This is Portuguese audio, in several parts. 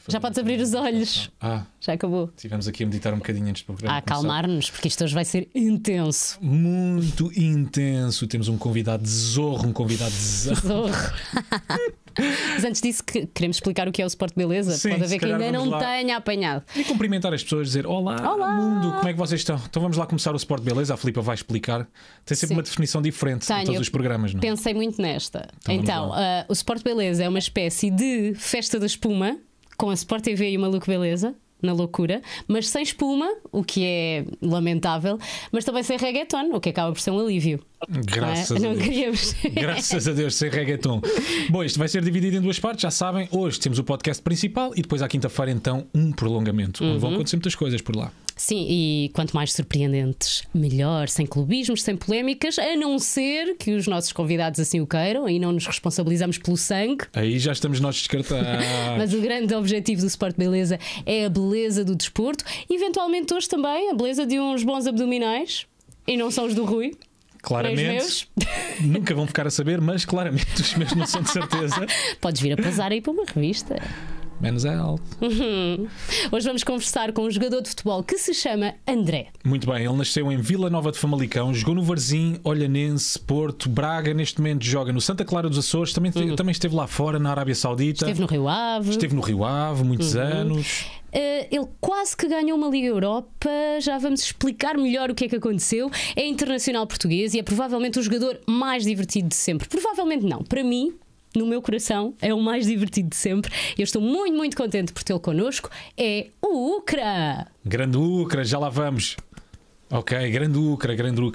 Já podes abrir os olhos. Já acabou. Estivemos aqui a meditar um bocadinho antes do programa. A acalmar-nos, porque isto hoje vai ser intenso. Muito intenso. Temos um convidado de zorro, Zorro. Mas antes disso, queremos explicar o que é o Sport Beleza. Sim, pode haver quem ainda não lá tenha apanhado. E cumprimentar as pessoas, dizer olá, mundo, como é que vocês estão? Então vamos lá começar o Sport Beleza. A Filipa vai explicar. Tem sempre uma definição diferente em todos os programas, não é? Pensei muito nesta. Então o Sport Beleza é uma espécie de festa da espuma, com a Sport TV e o Maluco Beleza, na loucura, mas sem espuma, o que é lamentável, mas também sem reggaeton, o que acaba por ser um alívio. Graças a Deus. Queríamos. Graças a Deus, sem reggaeton. Bom, isto vai ser dividido em duas partes, já sabem. Hoje temos o podcast principal e depois à quinta-feira, então, um prolongamento, onde vão acontecer muitas coisas por lá. Sim, e quanto mais surpreendentes, melhor, sem clubismos, sem polémicas, a não ser que os nossos convidados assim o queiram, e não nos responsabilizamos pelo sangue. Aí já estamos nós descartados. Mas o grande objetivo do Sport Beleza é a beleza do desporto, e eventualmente hoje também a beleza de uns bons abdominais, e não são os do Rui. Claramente, nunca vão ficar a saber, mas claramente os meus não são de certeza. Podes vir a posar aí para uma revista. Menos é alto. Hoje vamos conversar com um jogador de futebol que se chama André. Muito bem, ele nasceu em Vila Nova de Famalicão, jogou no Varzim, Olhanense, Porto, Braga, neste momento joga no Santa Clara dos Açores, também esteve lá fora, na Arábia Saudita. Esteve no Rio Ave. Muitos anos. Ele quase que ganhou uma Liga Europa. Já vamos explicar melhor o que é que aconteceu. É internacional português e é provavelmente o jogador mais divertido de sempre. Provavelmente não, para mim, no meu coração, é o mais divertido de sempre. Eu estou muito, muito contente por tê-lo connosco. É o Ucra. Grande Ucra, já lá vamos. Ok, Grandurca.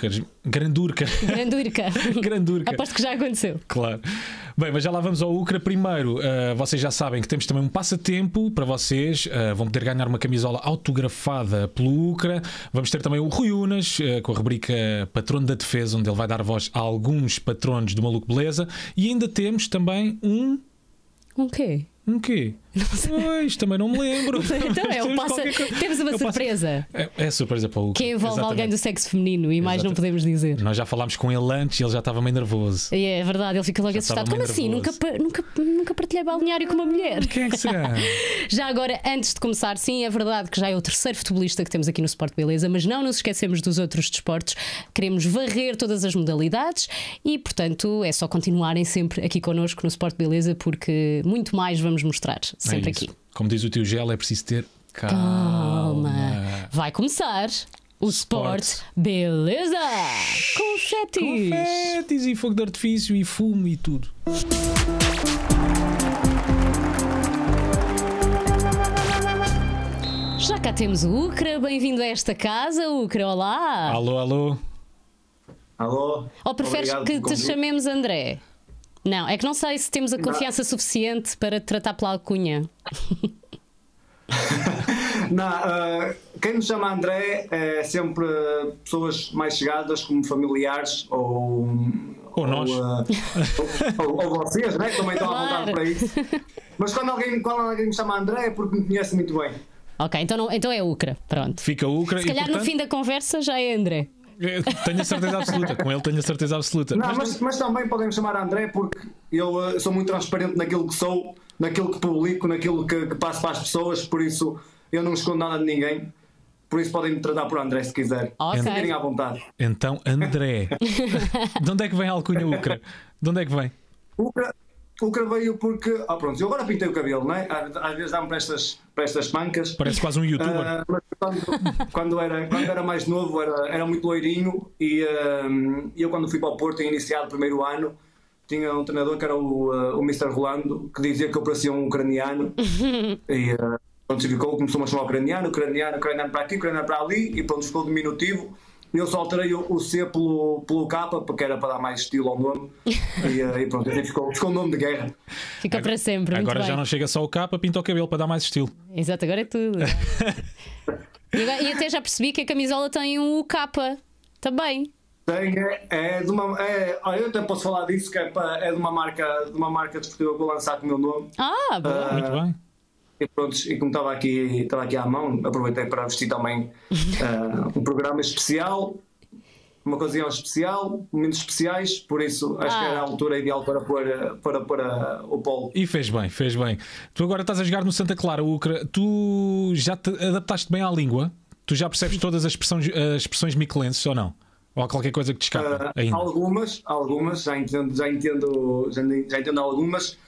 Aposto que já aconteceu. Claro. Bem, mas já lá vamos ao Ucra. Primeiro, vocês já sabem que temos também um passatempo para vocês. Vão poder ganhar uma camisola autografada pelo Ucra. Vamos ter também o Rui Unas, com a rubrica Patrono da Defesa, onde ele vai dar voz a alguns patronos do Maluco Beleza. E ainda temos também um... Um quê? Um quê? Pois, também não me lembro. Então temos uma surpresa. É surpresa para o que envolve alguém do sexo feminino e mais não podemos dizer. Nós já falámos com ele antes e ele já estava meio nervoso. É verdade, ele fica logo assustado. Como assim? Nunca partilhei balneário com uma mulher. Quem é que será? Já agora, antes de começar, sim, é verdade que já é o terceiro futebolista que temos aqui no Sport Beleza, mas não nos esquecemos dos outros desportos. Queremos varrer todas as modalidades e, portanto, é só continuarem sempre aqui connosco no Sport Beleza, porque muito mais vamos mostrar sempre aqui. Como diz o tio Gel, é preciso ter calma. Vai começar o Sport Beleza. Confetis e fogo de artifício e fumo e tudo. Já cá temos o Ucra. Bem-vindo a esta casa, Ucra. Olá. Alô. Ou preferes que te chamemos André? Não, é que não sei se temos a confiança suficiente para te tratar pela alcunha. Não, quem nos chama André é sempre pessoas mais chegadas, como familiares ou nós. ou vocês, né, que também estão à vontade para isso. Mas quando alguém me chama André é porque me conhece muito bem. Ok, então é Ucra, pronto. Fica Ucra. Se calhar portanto, no fim da conversa já é André. Tenho a certeza absoluta, com ele tenho a certeza absoluta. Mas também podem me chamar André porque eu sou muito transparente naquilo que sou, naquilo que publico, naquilo que passo para as pessoas, por isso eu não escondo nada de ninguém. Por isso podem me tratar por André se quiser. Okay. Se querem à vontade. Então, André. De onde é que vem a alcunha Ucra? De onde é que vem? Ucra veio porque... pronto, eu agora pintei o cabelo, não é? Às vezes dá-me para estas mancas. Parece quase um youtuber. Mas quando era mais novo era muito loirinho e eu quando fui para o Porto, iniciado o primeiro ano, tinha um treinador que era o Mr. Rolando, que dizia que eu parecia um ucraniano. E pronto, começou-me a chamar ucraniano para aqui, ucraniano para ali, e pronto, ficou diminutivo. Eu só alterei o C pelo K, porque era para dar mais estilo ao nome. E pronto, ficou o nome de guerra. Fica para sempre. Agora muito já bem. não chega só o K, pinta o cabelo para dar mais estilo. Exato, agora é tudo. E até já percebi que a camisola tem um K também. Tem, eu até posso falar disso, que é de uma marca desportiva que vou lançar com o meu nome. Boa. Muito bem. E pronto, e como estava aqui à mão, aproveitei para vestir também um programa especial. uma ocasião especial, momentos especiais, por isso acho que era a altura ideal para o Polo. E fez bem, fez bem. Tu agora estás a jogar no Santa Clara, Ucra. Tu já te adaptaste bem à língua? Tu já percebes todas as expressões miquelenses ou não? Ou há qualquer coisa que te escapa ainda? Algumas, já entendo algumas.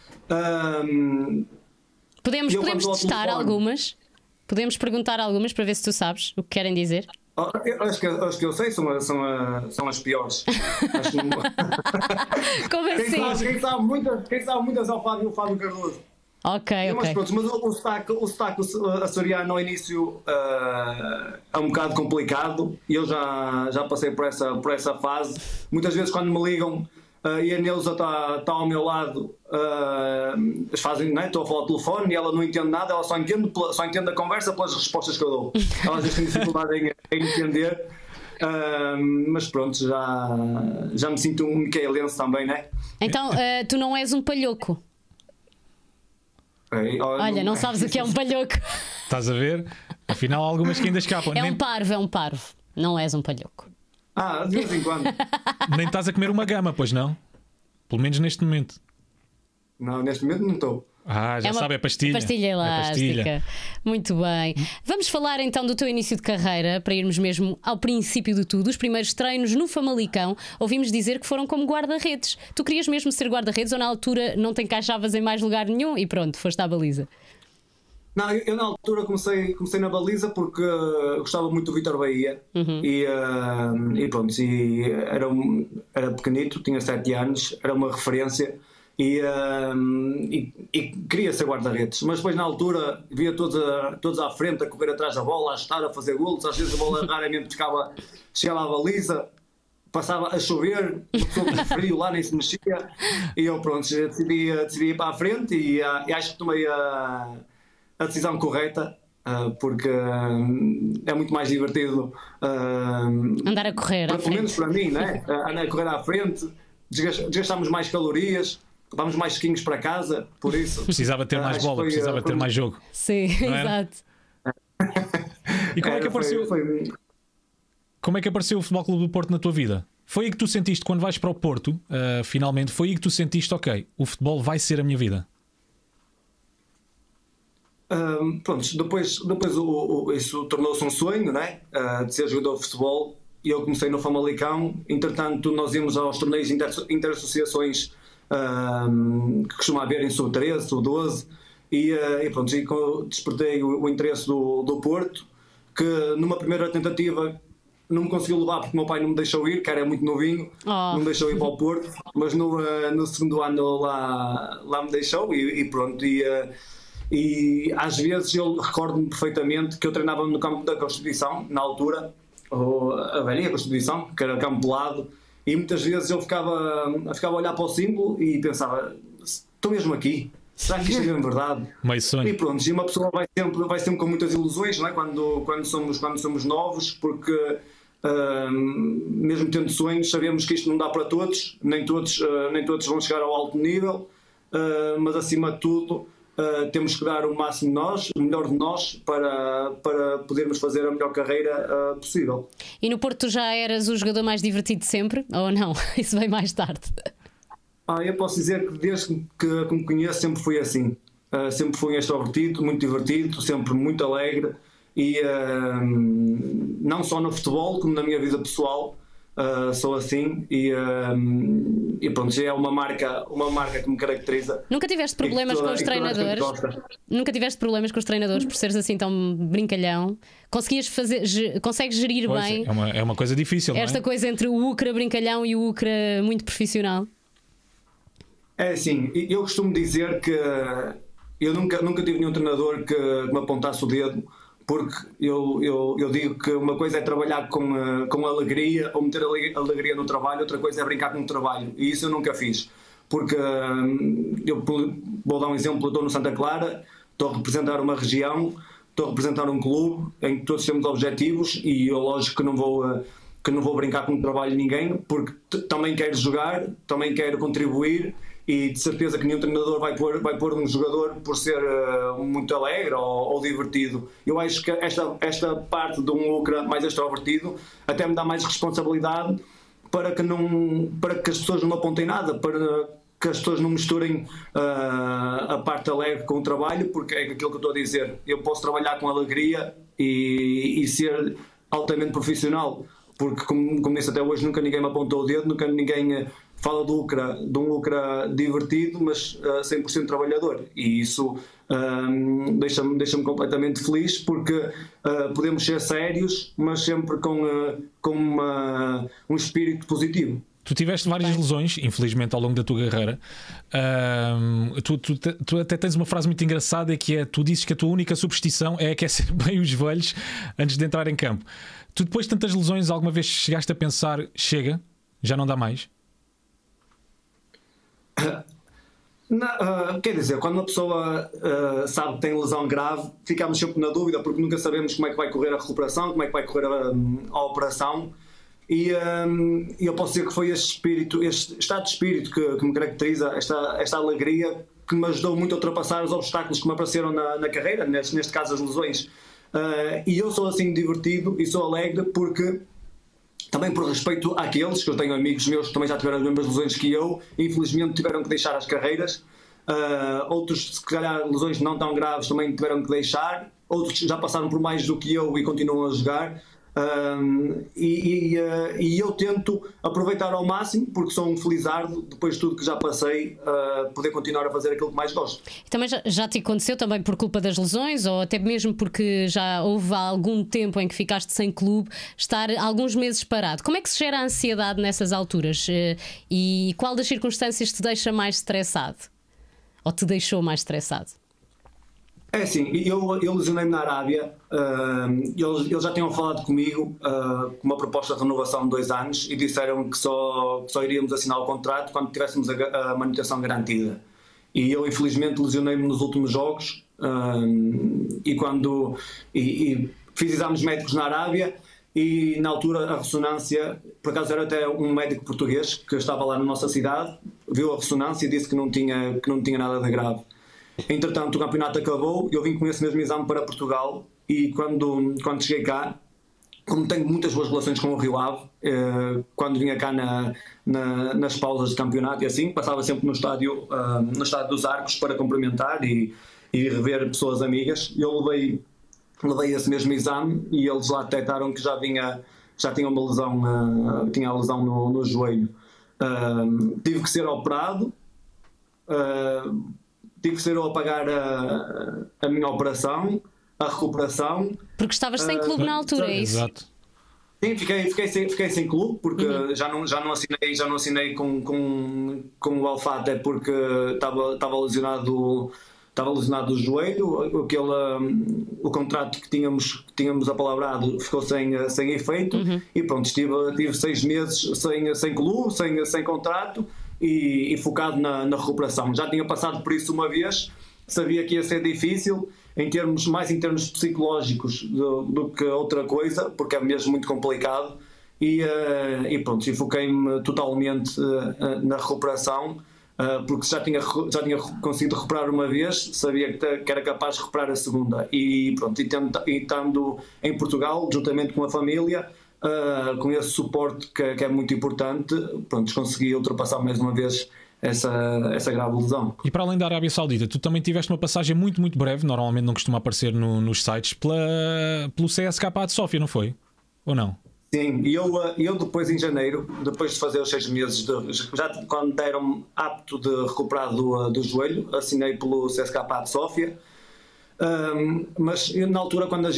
Podemos testar algumas? Podemos perguntar algumas para ver se tu sabes o que querem dizer? Acho que eu sei, são as piores. Acho que não... Como assim? Quem sabe muitas é o Fábio Cardoso. Ok. Mas pronto, o sotaque açoriano ao início é um bocado complicado e eu já passei por essa fase. Muitas vezes quando me ligam e a Neuza está ao meu lado, eles fazem, né? Estou a falar ao telefone e ela não entende nada, ela só entende a conversa pelas respostas que eu dou. Ela às vezes tem dificuldade em entender, mas pronto, já me sinto um micaelense também, né? Então, tu não és um palhoco? Olha, não sabes o que é um palhoco. Estás a ver? Afinal, há algumas que ainda escapam. É um parvo. Não és um palhoco. De vez em quando. Nem estás a comer uma gama, pois não? Pelo menos neste momento. Não, neste momento não estou. Já sabe, é pastilha. Pastilha elástica. pastilha. Muito bem. Vamos falar então do teu início de carreira, para irmos mesmo ao princípio de tudo. Os primeiros treinos no Famalicão, ouvimos dizer que foram como guarda-redes. Tu querias mesmo ser guarda-redes ou na altura não te encaixavas em mais lugar nenhum e pronto, foste à baliza? Não, eu na altura comecei na baliza porque gostava muito do Vítor Bahia e pronto, era pequenito, tinha 7 anos, era uma referência e queria ser guarda-redes, mas depois na altura via todos à frente a correr atrás da bola, a ajustar, a fazer golos, às vezes a bola raramente chegava à baliza, passava a chover, com frio lá, nem se mexia e eu pronto, decidi ir para a frente e acho que tomei a decisão correta, porque é muito mais divertido andar a correr pelo menos para mim, né? Andar a correr à frente, desgastamos mais calorias, vamos mais sequinhos para casa, por isso precisava ter mais bola, precisava ter mais jogo. Sim, exato. E como é que apareceu o Futebol Clube do Porto na tua vida? Foi aí que tu sentiste, quando vais para o Porto, finalmente, foi aí que tu sentiste, ok, o futebol vai ser a minha vida? Pronto, depois isso tornou-se um sonho, né? De ser jogador de futebol, e eu comecei no Famalicão. Entretanto, nós íamos aos torneios interassociações que costuma haver em sub-13, sub-12, e pronto, despertei o interesse do Porto, que numa primeira tentativa não me conseguiu levar porque o meu pai não me deixou ir, que era muito novinho, não me deixou ir para o Porto, mas no segundo ano lá me deixou e pronto. E às vezes eu recordo-me perfeitamente que eu treinava no campo da Constituição, na altura, a velha Constituição, que era campo pelado, e muitas vezes eu ficava a olhar para o símbolo e pensava, estou mesmo aqui, será que isto é mesmo verdade? Meio sonho. E pronto, e uma pessoa vai sempre com muitas ilusões, não é? Quando somos novos, porque mesmo tendo sonhos, sabemos que isto não dá para todos, nem todos vão chegar ao alto nível, mas acima de tudo temos que dar o máximo de nós, o melhor de nós, para podermos fazer a melhor carreira possível. E no Porto tu já eras o jogador mais divertido de sempre, ou não? Isso veio mais tarde. Eu posso dizer que desde que me conheço sempre fui assim. Sempre fui extrovertido, muito divertido, sempre muito alegre e não só no futebol como na minha vida pessoal. Sou assim e pronto, é uma marca que me caracteriza. Nunca tiveste problemas com os treinadores? Nunca tiveste problemas com os treinadores por seres assim tão brincalhão? Consegues gerir bem? É uma coisa difícil, esta não é? coisa entre o Ucra brincalhão e o Ucra muito profissional? É assim, eu costumo dizer que eu nunca tive nenhum treinador que me apontasse o dedo, porque eu digo que uma coisa é trabalhar com alegria ou meter alegria no trabalho, outra coisa é brincar com o trabalho, e isso eu nunca fiz, porque eu vou dar um exemplo, eu estou no Santa Clara, estou a representar uma região, estou a representar um clube em que todos temos objetivos e eu lógico que não vou brincar com o trabalho de ninguém, porque também quero jogar, também quero contribuir e de certeza que nenhum treinador vai pôr um jogador por ser muito alegre ou divertido. Eu acho que esta parte de um Ucra mais extrovertido até me dá mais responsabilidade para que as pessoas não apontem nada, para que as pessoas não misturem a parte alegre com o trabalho, porque é aquilo que eu estou a dizer. Eu posso trabalhar com alegria e ser altamente profissional, porque como disse até hoje, nunca ninguém me apontou o dedo, nunca ninguém fala de um Ucra divertido, mas 100% trabalhador, e isso deixa-me completamente feliz, porque podemos ser sérios, mas sempre com um espírito positivo. Tu tiveste várias lesões, infelizmente, ao longo da tua carreira. Tu até tens uma frase muito engraçada, que é: tu dizes que a tua única superstição é aquecer bem os joelhos antes de entrar em campo. Tu, depois de tantas lesões, alguma vez chegaste a pensar: chega, já não dá mais? Quer dizer, quando uma pessoa sabe que tem lesão grave, ficamos sempre na dúvida, porque nunca sabemos como é que vai correr a recuperação, como é que vai correr a operação. E eu posso dizer que foi este estado de espírito que me caracteriza, esta alegria, que me ajudou muito a ultrapassar os obstáculos que me apareceram na carreira, neste caso as lesões. E eu sou assim divertido e sou alegre, porque também por respeito àqueles, que eu tenho amigos meus que também já tiveram as mesmas lesões que eu, e infelizmente tiveram que deixar as carreiras. Outros, se calhar, lesões não tão graves também tiveram que deixar. Outros já passaram por mais do que eu e continuam a jogar. E eu tento aproveitar ao máximo, porque sou um felizardo, depois de tudo que já passei, poder continuar a fazer aquilo que mais gosto. E também já te aconteceu também por culpa das lesões, ou até mesmo porque já houve algum tempo em que ficaste sem clube, estar alguns meses parado? Como é que se gera a ansiedade nessas alturas? E qual das circunstâncias te deixa mais estressado? Ou te deixou mais estressado? É assim, eu lesionei-me na Arábia. Eles já tinham falado comigo com uma proposta de renovação de 2 anos, e disseram que só iríamos assinar o contrato quando tivéssemos a manutenção garantida. E eu, infelizmente, lesionei-me nos últimos jogos, e fiz exames médicos na Arábia, e na altura a ressonância, por acaso era até um médico português que estava lá na nossa cidade, viu a ressonância e disse que não tinha nada de grave. Entretanto, o campeonato acabou, eu vim com esse mesmo exame para Portugal, e quando cheguei cá, como tenho muitas boas relações com o Rio Ave, quando vinha cá nas pausas de campeonato e assim, passava sempre no estádio dos Arcos para cumprimentar e rever pessoas amigas. Eu levei esse mesmo exame, e eles lá detectaram que já tinha uma lesão, tinha a lesão no joelho. Tive que ser operado. Tive que ser eu a pagar a minha operação, a recuperação. Porque estavas sem clube na altura, é isso? Exato. Sim, fiquei sem clube, porque já não assinei com o Al-Fateh, até porque estava lesionado do joelho. O contrato que tínhamos apalavrado ficou sem efeito. E pronto, tive 6 meses sem clube, sem contrato, e focado na recuperação. Já tinha passado por isso uma vez, sabia que ia ser difícil, mais em termos psicológicos do que outra coisa, porque é mesmo muito complicado, e pronto, e foquei-me totalmente na recuperação, porque já tinha conseguido recuperar uma vez, sabia que era capaz de recuperar a segunda, e pronto, e estando em Portugal, juntamente com a família, com esse suporte que é muito importante, pronto, consegui ultrapassar mais uma vez essa grave lesão. E para além da Arábia Saudita, tu também tiveste uma passagem muito, muito breve, normalmente não costuma aparecer nos sites, pelo CSKA de Sófia, não foi? Ou não? Sim, e eu depois, em janeiro, depois de fazer os 6 meses, já quando deram-me apto de recuperar do joelho, assinei pelo CSKA de Sófia. Mas na altura, quando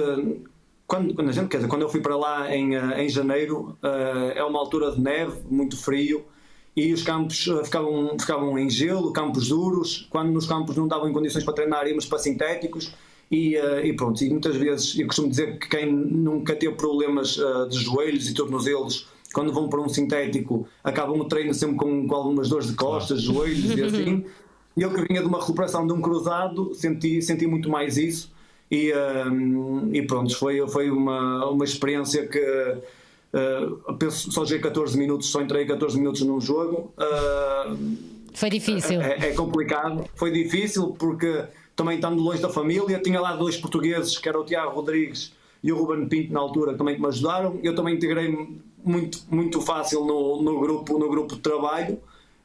eu fui para lá em janeiro, é uma altura de neve, muito frio, e os campos ficavam em gelo, campos duros. Quando nos campos não davam em condições para treinar, íamos para sintéticos, e pronto. E muitas vezes, eu costumo dizer que quem nunca teve problemas de joelhos e tornozelos, quando vão para um sintético, acabam o treino sempre com algumas dores de costas, joelhos e assim. E eu, que vinha de uma recuperação de um cruzado, senti muito mais isso. E pronto, foi uma experiência que penso, só joguei 14 minutos, só entrei 14 minutos num jogo, Foi difícil. É complicado. Foi difícil porque também estando longe da família, tinha lá 2 portugueses, que era o Tiago Rodrigues e o Ruben Pinto na altura, também que me ajudaram. Eu também integrei-me muito fácil no grupo de trabalho.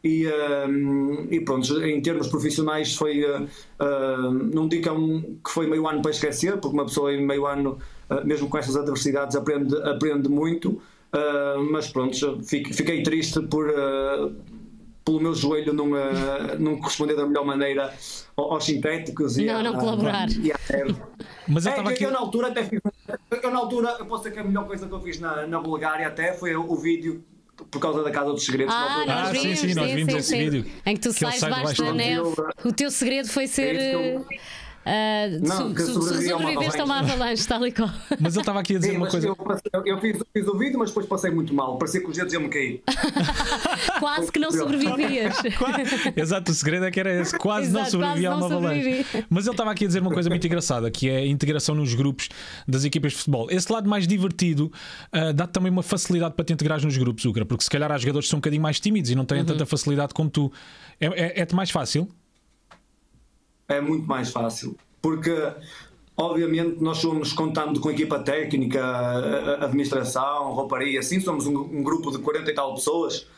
E pronto, em termos profissionais foi, não digo que foi meio ano para esquecer, porque uma pessoa em meio ano, mesmo com essas adversidades, aprende muito, mas pronto, fiquei triste pelo meu joelho não corresponder da melhor maneira aos sintéticos não colaborar. Mas eu estava aqui... Eu na altura até fiz, eu posso dizer que a melhor coisa que eu fiz na Bulgária até foi o vídeo por causa da Casa dos Segredos. Nós vimos esse vídeo em que tu sais debaixo da neve. O teu segredo foi ser sobreviveste a uma avalanche, tal e qual. Mas eu estava aqui a dizer uma coisa. Eu fiz o vídeo, mas depois passei muito mal. Parecia que os dedos iam-me cair. Quase que não sobrevivias. Exato, o segredo é que era esse. Quase não sobrevivia a uma avalanche. Mas ele estava aqui a dizer uma coisa muito engraçada, que é a integração nos grupos das equipas de futebol. Esse lado mais divertido dá-te também uma facilidade para te integrares nos grupos, Ucra, porque se calhar há jogadores que são um bocadinho mais tímidos e não têm tanta facilidade como tu. É-te mais fácil? É muito mais fácil, porque obviamente nós somos, contando com equipa técnica, administração, rouparia, assim, somos um grupo de 40 e tal pessoas,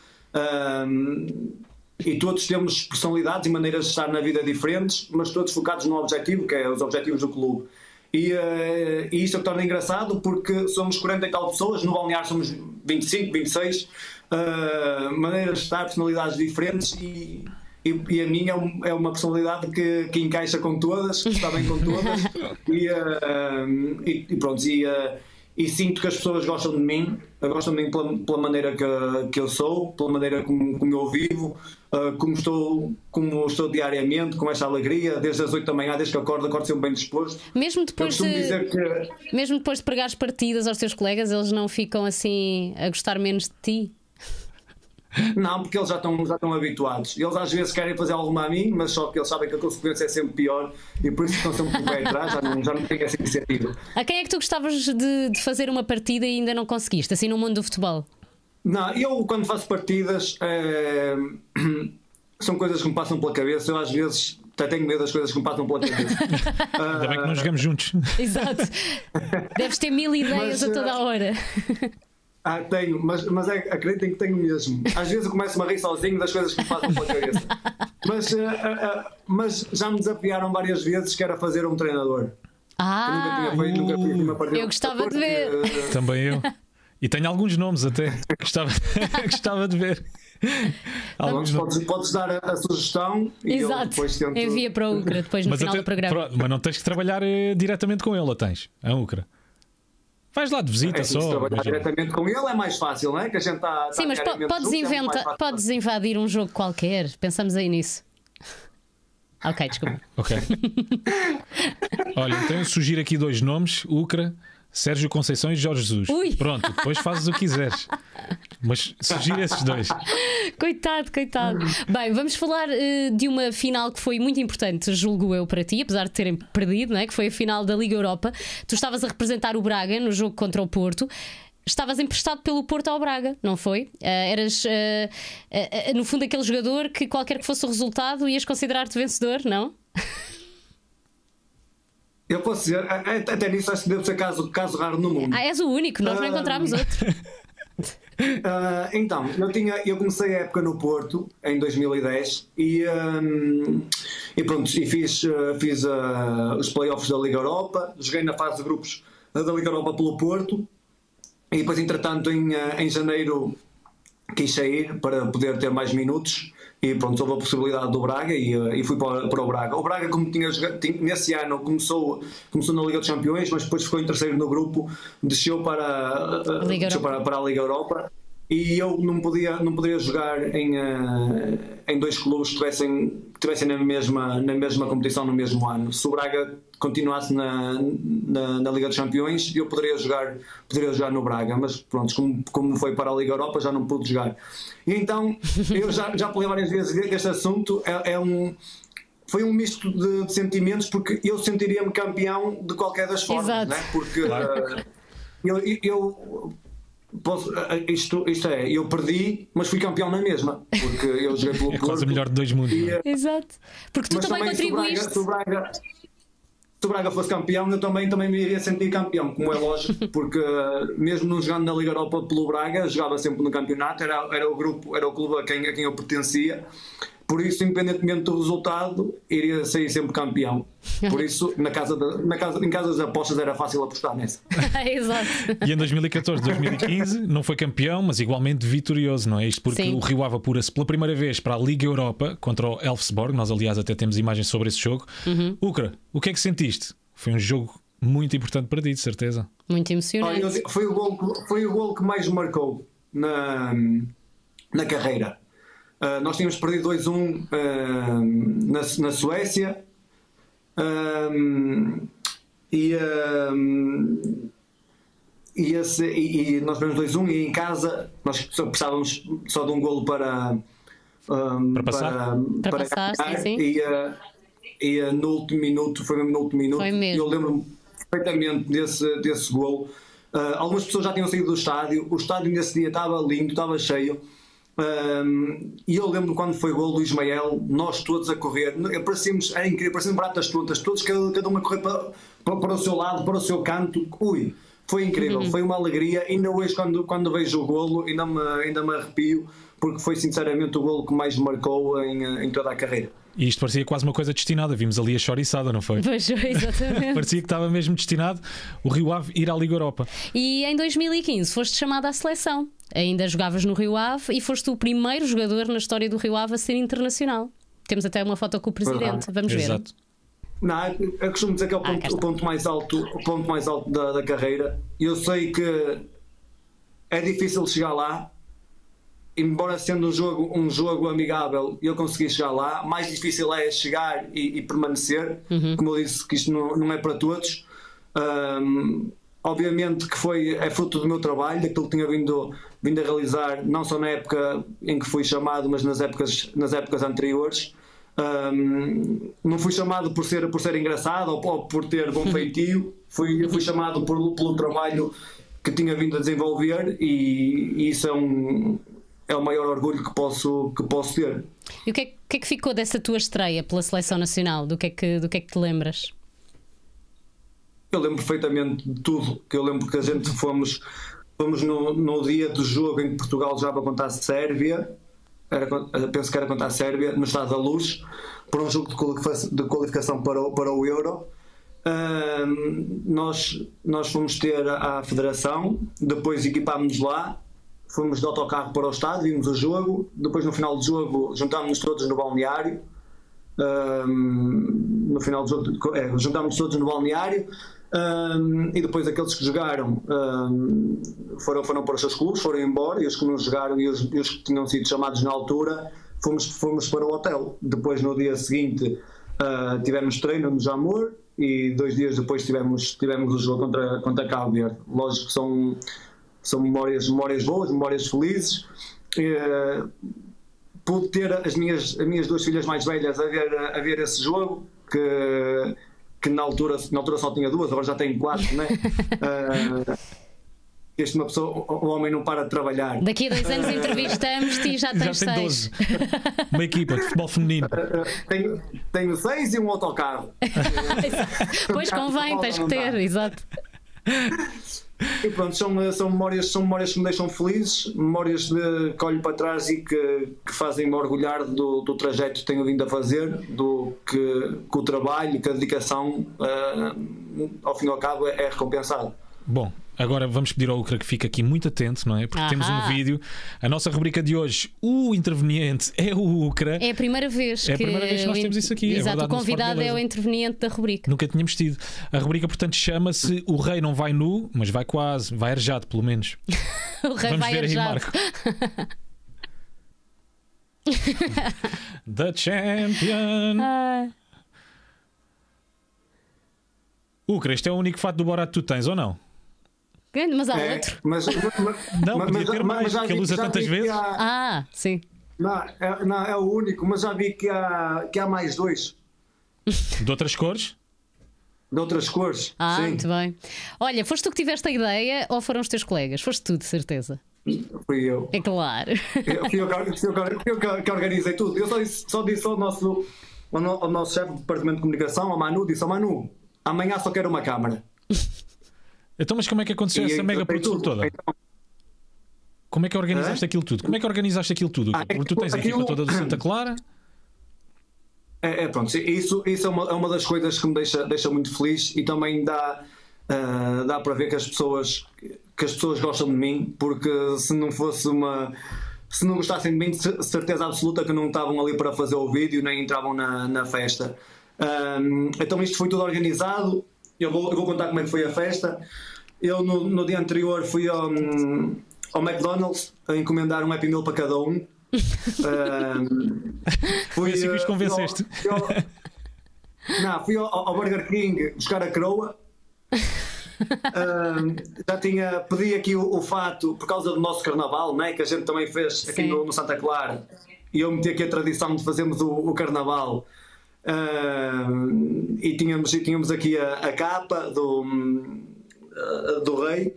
e todos temos personalidades e maneiras de estar na vida diferentes, mas todos focados no objetivo, que é os objetivos do clube. E isto é o que torna engraçado, porque somos 40 e tal pessoas, no balneário somos 25, 26, maneiras de estar, personalidades diferentes, e a minha é uma personalidade que encaixa com todas, que está bem com todas, e pronto, e sinto que as pessoas gostam de mim pela maneira que eu sou, pela maneira como eu vivo, como estou diariamente, com esta alegria, desde as 8 da manhã, desde que acordo sempre bem disposto. Mesmo depois de pregares partidas aos teus colegas, eles não ficam assim a gostar menos de ti? Não, porque eles já estão habituados. Eles às vezes querem fazer alguma a mim, mas só que eles sabem que a consequência é sempre pior e por isso estão sempre com o pé atrás, já não tem essa iniciativa. A quem é que tu gostavas de fazer uma partida e ainda não conseguiste, assim no mundo do futebol? Não, eu quando faço partidas são coisas que me passam pela cabeça. Eu às vezes até tenho medo das coisas que me passam pela cabeça. Ainda bem que não jogamos juntos. Exato. Deves ter 1000 ideias a toda a hora. Tenho, mas acreditem que tenho mesmo. Às vezes eu começo a rir sozinho das coisas que me passam pela cabeça. Mas já me desafiaram várias vezes que era fazer um treinador. Eu nunca tinha feito uma partida. Eu gostava de ver. Também eu. E tenho alguns nomes até. Gostava de ver. Podes dar a sugestão e exato. Eu depois tento... Envia para o Ucra depois no final do programa. Mas não tens que trabalhar diretamente com ele, tens? A Ucra. Vais lá de visita só. Se trabalhar diretamente com ele é mais fácil, não é? Que a gente está. Sim, mas podes invadir um jogo qualquer. Pensamos aí nisso. Ok, desculpa. Ok. Olha, então eu sugiro aqui 2 nomes: Ucra, Sérgio Conceição e Jorge Jesus. Ui. Pronto, depois fazes o que quiseres. Mas sugiro esses 2. Coitado. Bem, vamos falar de uma final que foi muito importante, julgo eu, para ti, apesar de terem perdido, não é? Que foi a final da Liga Europa. Tu estavas a representar o Braga no jogo contra o Porto. Estavas emprestado pelo Porto ao Braga, não foi? Eras, no fundo, aquele jogador que qualquer que fosse o resultado ias considerar-te vencedor, não? Eu posso dizer, até nisso acho que deve ser caso raro no mundo. És o único, nós não encontramos outro. Então, eu comecei a época no Porto em 2010 e pronto, e fiz os playoffs da Liga Europa, joguei na fase de grupos da Liga Europa pelo Porto e depois, entretanto, em janeiro quis sair para poder ter mais minutos e pronto, houve a possibilidade do Braga e fui para o Braga. O Braga, como tinha nesse ano, começou na Liga dos Campeões, mas depois ficou em terceiro no grupo, desceu para a Liga Europa e eu não podia jogar em 2 clubes que tivessem na mesma competição no mesmo ano. Se o Braga continuasse na Liga dos Campeões, eu poderia jogar no Braga, mas pronto, como foi para a Liga Europa, já não pude jogar. E então, eu já falei várias vezes deste assunto, foi um misto de sentimentos, porque eu sentiria-me campeão de qualquer das formas, né? Porque eu isto é, eu perdi, mas fui campeão na mesma, porque eu joguei pelo É Porto. quase o melhor de dois mundos. não é? Exato. Porque tu Mas também contribuíste. Se o Braga fosse campeão, eu também me iria sentir campeão, como é lógico, porque mesmo não jogando na Liga Europa pelo Braga, jogava sempre no campeonato, era o grupo, era o clube a quem eu pertencia. Por isso, independentemente do resultado, iria sair sempre campeão. Por isso, em casas de apostas era fácil apostar nessa. Exato. E em 2014, 2015 não foi campeão, mas igualmente vitorioso, não é? Isto porque Sim. o Rio Ave apura-se pela primeira vez para a Liga Europa contra o Elfsborg. Nós, aliás, até temos imagens sobre esse jogo. Ucra, o que é que sentiste? Foi um jogo muito importante para ti, de certeza. Muito emocionante. Foi o gol que mais marcou na carreira. Nós tínhamos perdido 2-1 na Suécia e nós perdemos 2-1 e em casa nós só precisávamos só de um golo para passar? Para passar, ganhar, sim. e no último minuto, foi mesmo no último minuto, Foi mesmo. eu lembro-me perfeitamente desse golo. Algumas pessoas já tinham saído do estádio, o estádio nesse dia estava lindo, estava cheio. E eu lembro quando foi o gol do Ismael, nós todos a correr, era incrível, parecíamos baratas tontas, todos, cada um a correr para o seu lado, para o seu canto. Ui, foi incrível, foi uma alegria. Ainda hoje, quando vejo o golo, ainda me arrepio, porque foi sinceramente o golo que mais me marcou em toda a carreira. E isto parecia quase uma coisa destinada. Vimos ali a chouriçada, não foi? Pois, exatamente. Parecia que estava mesmo destinado o Rio Ave ir à Liga Europa. E em 2015 foste chamado à seleção. Ainda jogavas no Rio Ave e foste o primeiro jogador na história do Rio Ave a ser internacional. Temos até uma foto com o presidente. Vamos ver. Exato. Não, eu costumo dizer que é o ponto mais alto da carreira. Eu sei que é difícil chegar lá, embora sendo um jogo amigável, eu consegui chegar lá. Mais difícil é chegar e permanecer. Como eu disse, que isto não é para todos. Obviamente que é fruto do meu trabalho, daquilo que tinha vindo a realizar, não só na época em que fui chamado, mas nas épocas anteriores. Não fui chamado por ser engraçado ou por ter bom feitio. Eu fui chamado pelo trabalho que tinha vindo a desenvolver, e isso é o maior orgulho que posso ter. E o que é que ficou dessa tua estreia pela Seleção Nacional? Do que é que te lembras? Eu lembro perfeitamente de tudo. Que eu lembro que a gente fomos no dia do jogo em que Portugal jogava contra a Sérvia. Penso que era contra a Sérvia, no Estádio da Luz, para um jogo de qualificação para o Euro. Nós fomos ter à Federação, depois equipámos-nos lá, fomos de autocarro para o estádio, vimos o jogo, depois no final do jogo juntámos-nos todos no balneário. No final do jogo juntámos-nos todos no balneário. E depois aqueles que jogaram foram para os seus clubes, foram embora, e os que não jogaram e os que tinham sido chamados na altura fomos para o hotel. Depois, no dia seguinte, tivemos treino no Jamor, e 2 dias depois tivemos o jogo contra Cabo Verde. Lógico que são memórias boas, memórias felizes. Pude ter as minhas 2 filhas mais velhas a ver esse jogo, que na altura só tinha 2, agora já tenho 4, né? Uma pessoa, o homem não para de trabalhar. Daqui a 2 anos entrevistamos-te e já tens 6. Uma equipa de futebol feminino. Tenho 6 e um autocarro. Pois convém, tens que ter, exato. E pronto, são memórias que me deixam felizes, memórias que olho para trás e que fazem-me orgulhar do trajeto que tenho vindo a fazer, que o trabalho, que a dedicação, ao fim e ao cabo, é recompensado. Bom, agora vamos pedir ao Ucra que fique aqui muito atento, não é? Porque temos um vídeo. A nossa rubrica de hoje, o interveniente é o Ucra. É a primeira vez que nós temos isso aqui. Exato, é verdade, o convidado é o interveniente da rubrica. Nunca tínhamos tido. A rubrica, portanto, chama-se O Rei Não Vai Nu, mas vai quase, vai arejado, pelo menos. O rei vamos vai ver arejado. aí, Marco. The Champion. Ucra, este é o único fato do Borat que tu tens, ou não? Mas há outro. Não, podia ter mais, que ele usa tantas vezes. Sim. Não, é o único, mas já vi que há mais 2. De outras cores? de outras cores. Sim. Muito bem. Olha, foste tu que tiveste a ideia ou foram os teus colegas? Foste tu, de certeza. Fui eu. É claro. Fui eu que organizei tudo. Eu só disse ao nosso chefe do departamento de comunicação, ao Manu, disse ao Manu, amanhã só quero uma câmara. Então, mas como é que aconteceu essa mega produção toda? Então, como é que organizaste aquilo tudo? Como é que organizaste aquilo tudo? Porque tu tens a equipa toda do Santa Clara. Pronto, isso é uma das coisas que me deixa muito feliz e também dá para ver que as pessoas gostam de mim, porque se não gostassem de mim, certeza absoluta que não estavam ali para fazer o vídeo nem entravam na festa. Então isto foi tudo organizado. Eu vou contar como é que foi a festa. Eu no dia anterior fui ao McDonald's a encomendar um Happy Meal para cada um. Foi assim que os convenceste. Fui ao Burger King buscar a coroa. Pedi aqui o fato por causa do nosso carnaval, né, que a gente também fez aqui no Santa Clara, e eu meti aqui a tradição de fazermos o carnaval. E tínhamos aqui a capa do rei.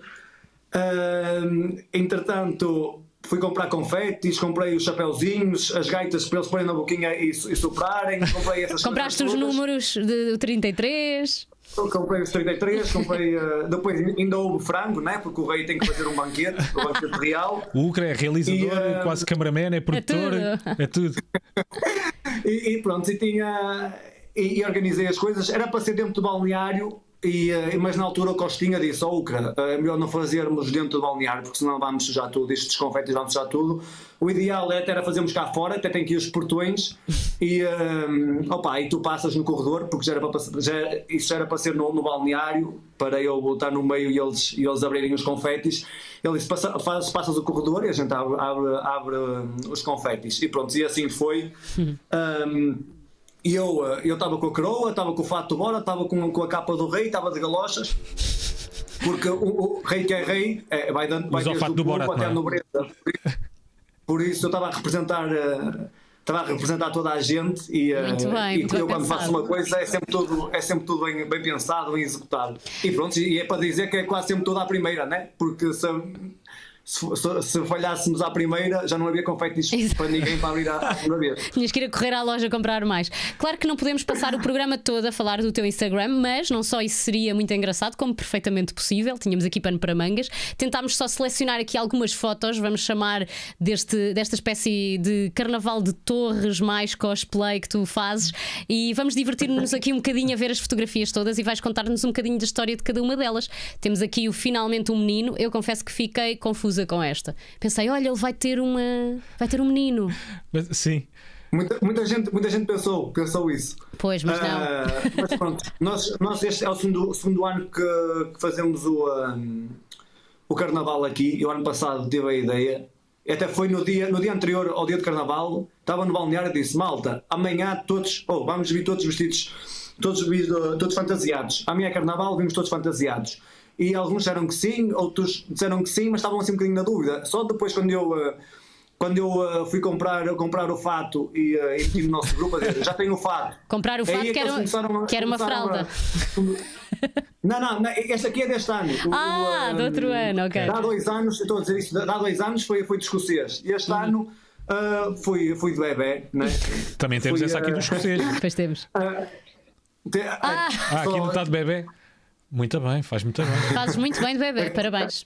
Entretanto, fui comprar confetes, comprei os chapeuzinhos, as gaitas para eles porem na boquinha e soprarem. Comprei essas Compraste os números do 33? Comprei os 33, depois ainda houve frango, né? Porque o rei tem que fazer um banquete, o banquete real. O Ucra é realizador, quase cameraman, é produtor, é tudo. E pronto, e organizei as coisas. Era para ser dentro do balneário, mas na altura o Costinha disse: Ucra, é melhor não fazermos dentro do balneário, porque senão vamos sujar tudo, estes confetes vamos sujar tudo. O ideal era fazermos cá fora, até tem aqui os portões, e tu passas no corredor, porque isso já era para ser no balneário, para eu voltar no meio e eles abrirem os confetes. Ele disse: passas o corredor e a gente abre os confetes. E pronto, e assim foi. E eu estava com a coroa, estava com o fato de bora, estava com a capa do rei, estava de galochas, porque o rei que é rei vai desde o corpo até a nobreza. Por isso eu estava a representar toda a gente e eu quando faço uma coisa é sempre tudo bem pensado, bem executado. E pronto, e é para dizer que é quase sempre tudo à primeira, né? Porque se falhássemos à primeira, já não havia confetes para ninguém para abrir à segunda vez. Tinhas que ir a correr à loja comprar mais. Claro que não podemos passar o programa todo a falar do teu Instagram, mas não só isso seria muito engraçado, como perfeitamente possível. Tínhamos aqui pano para mangas. Tentámos só selecionar aqui algumas fotos, vamos chamar desta espécie de carnaval de torres mais cosplay que tu fazes, e vamos divertir-nos aqui um bocadinho a ver as fotografias todas e vais contar-nos um bocadinho da história de cada uma delas. Temos aqui o Finalmente um Menino. Eu confesso que fiquei confusa com esta. Pensei, olha, ele vai ter um menino. Mas, sim. Muita gente pensou isso. Pois, mas não. Mas pronto, nós este é o segundo ano que fazemos o carnaval aqui. E o ano passado tive a ideia. Até foi no dia anterior ao dia de carnaval. Estava no balneário e disse: malta, amanhã vamos vir todos vestidos, todos fantasiados. Amanhã é carnaval, vimos todos fantasiados. E alguns disseram que sim, outros disseram que sim, mas estavam assim um bocadinho na dúvida. Só depois, quando eu fui comprar o fato e no nosso grupo a dizer: já tenho o fato. Comprar o fato que era uma fralda. Não, esta aqui é deste ano. Do outro ano, ok. Há 2 anos, estou a dizer isso, há 2 anos foi de escocês. E este ano fui de bebê, né? Também temos essa aqui do escocês. Depois temos. Aqui metade de bebê. Muito bem, faz muito bem. Fazes muito bem de bebê, parabéns.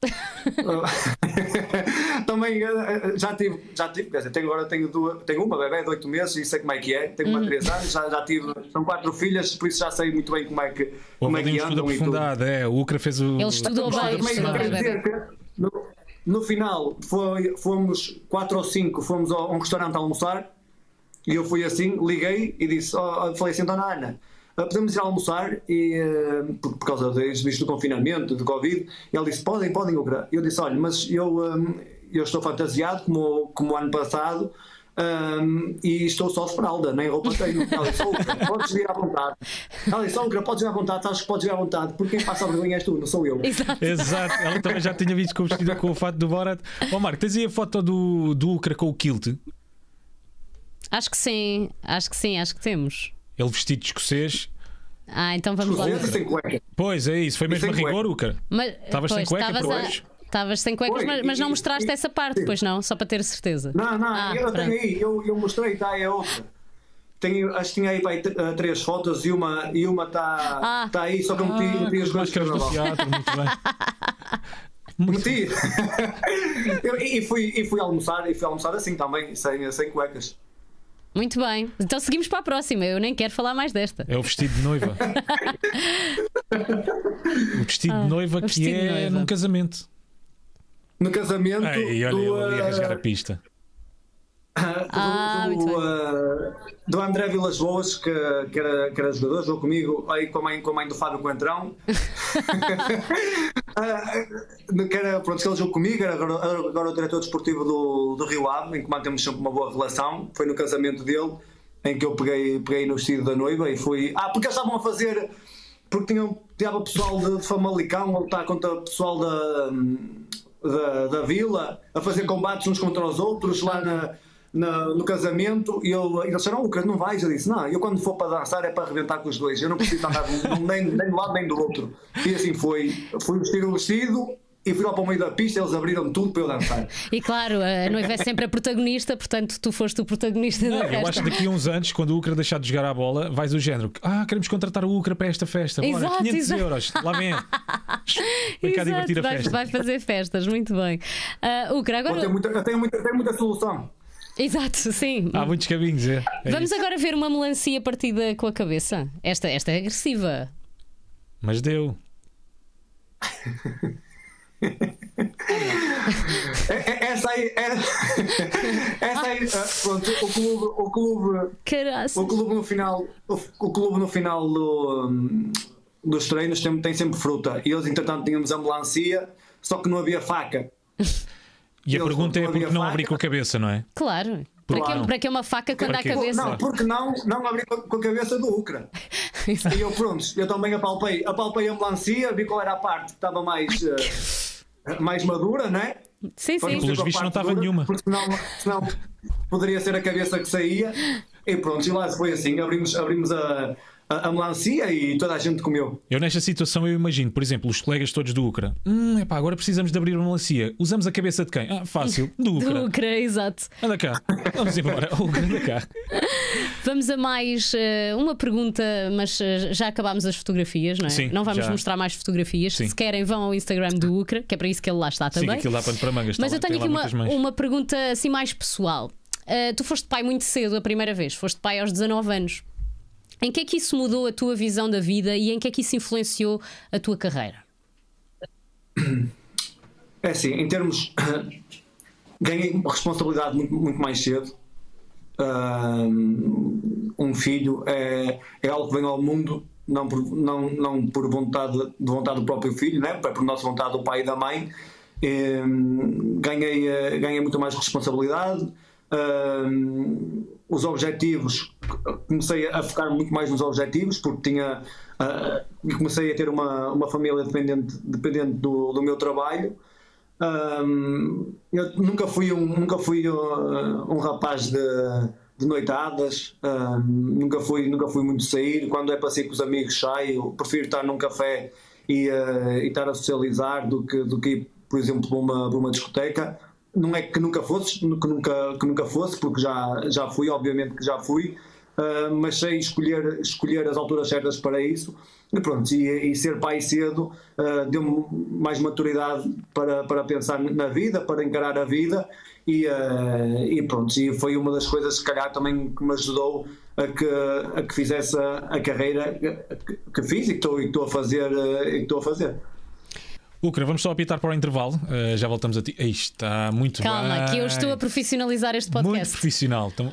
Também já tive, quer dizer, tenho uma bebê de 8 meses e sei como é que é. Tenho uma de 3 anos, já tive, são 4 filhas, por isso já sei muito bem como é que andam. Aprofundado, o Ucra fez o. Ele estudou bem. No final fomos 4 ou 5, fomos a um restaurante a almoçar e eu fui assim, liguei e disse, falei assim: dona Ana, podemos ir almoçar, e por causa do confinamento, do Covid. E ele disse: podem, Ucra. Eu disse: olha, mas eu estou fantasiado como ano passado, e estou só de fralda, nem roupa tenho. Ela disse: Ucra, podes vir à vontade. Ela disse: Ucra, podes vir à vontade, sabes que podes vir à vontade, porque quem passa a vergonha és tu, não sou eu. Exato. Ela também já tinha visto vestida com o fato do Borat. Marco, tens aí a foto do Ucra com o kilt? Acho que sim, acho que temos. Ele vestido de escocês. Então vamos lá. Escocês e sem cueca. Pois é isso, foi mesmo a sem rigor, Ucra. Estavas sem cueca por hoje? Estavas sem cuecas, mas não mostraste essa parte, pois não? Só para ter certeza. Não, eu tenho aí, eu mostrei, está aí a outra. Acho que tinha aí para 3 fotos e uma está aí, só que eu meti as duas Máscaras do teatro, muito bem. Meti. e fui almoçar assim também, sem cuecas. Muito bem. Então seguimos para a próxima. Eu nem quero falar mais desta. É o vestido de noiva. O vestido de noiva que é num casamento. No casamento. Ei, olha, ele ali a rasgar a pista. Do André Vilas Boas, que era jogador, jogou comigo aí com a mãe do Fábio Coentrão. Pronto, ele jogou comigo, era agora o diretor desportivo do Rio Ave, em que mantemos sempre uma boa relação. Foi no casamento dele em que eu peguei no vestido da noiva e fui. Porque eles estavam a fazer. Porque tinha pessoal de Famalicão a lutar contra o pessoal da Vila, a fazer combates uns contra os outros lá no casamento, e eles disseram: Lucas, não vais? Eu disse: não, eu quando for para dançar é para arrebentar com os dois, eu não preciso andar nem de um lado nem do outro. E assim fui vestir o vestido e fui lá para o meio da pista, eles abriram tudo para eu dançar. E claro, a noiva é sempre a protagonista, portanto tu foste o protagonista da festa. Eu acho que daqui a uns anos, quando o Ucra deixar de jogar a bola, vais o género: queremos contratar o Ucra para esta festa, bora, Exato, 500 euros, lá vem. Vem cá divertir a festa. Vai fazer festas, muito bem. Ucra, agora. Eu tenho muita solução. Exato, sim. Há muitos caminhos, Vamos agora ver uma melancia partida com a cabeça. Esta é agressiva. Mas deu. Essa aí, pronto, o clube no final dos treinos tem sempre fruta, e eles entretanto tínhamos a melancia, só que não havia faca. E a pergunta é porque não abrir com a cabeça, não é? Claro. Para que é uma faca quando há cabeça? Não, porque não abri com a cabeça do Ucra. E eu também apalpei a melancia, vi qual era a parte que estava mais madura, não é? Sim. Pelos vistos não estava nenhuma. Porque senão poderia ser a cabeça que saía. E pronto, e lá foi assim, abrimos a melancia e toda a gente comeu. Eu nesta situação eu imagino, por exemplo, os colegas todos do Ucra. Agora precisamos de abrir uma melancia. Usamos a cabeça de quem? Fácil, do Ucra. Do Ucra, exato. Anda cá, vamos embora. Ucra, anda cá. Vamos a mais uma pergunta, mas já acabámos as fotografias, não é? Sim, não vamos já. mostrar mais fotografias. Sim. Se querem, vão ao Instagram do Ucra, que é para isso que ele lá está também. Sim, aquilo dá pano para mangas. Mas eu tenho aqui uma pergunta assim mais pessoal. Tu foste pai muito cedo a primeira vez, foste pai aos 19 anos. Em que é que isso mudou a tua visão da vida e em que é que isso influenciou a tua carreira? É assim, em termos. Ganhei responsabilidade muito mais cedo. Um filho é algo que vem ao mundo não por vontade do próprio filho, né? Por nossa vontade do pai e da mãe. Ganhei muito mais responsabilidade. Os objetivos, comecei a focar muito mais nos objetivos, porque comecei a ter uma família dependente do meu trabalho. Eu nunca fui um rapaz de noitadas, nunca fui muito sair. Quando é para sair com os amigos, saio. Prefiro estar num café e estar a socializar do que ir, por exemplo, para uma discoteca. Não é que nunca fosse, porque já fui, obviamente que já fui, mas sei escolher as alturas certas para isso. E pronto, e ser pai cedo deu-me mais maturidade para pensar na vida, para encarar a vida, e pronto, e foi uma das coisas, se calhar, também que me ajudou a que fizesse a carreira que fiz e que estou a fazer. Ucra, vamos só apitar para o intervalo. Já voltamos a ti. Está muito bem. Calma, que eu estou a profissionalizar este podcast. Muito profissional. Então...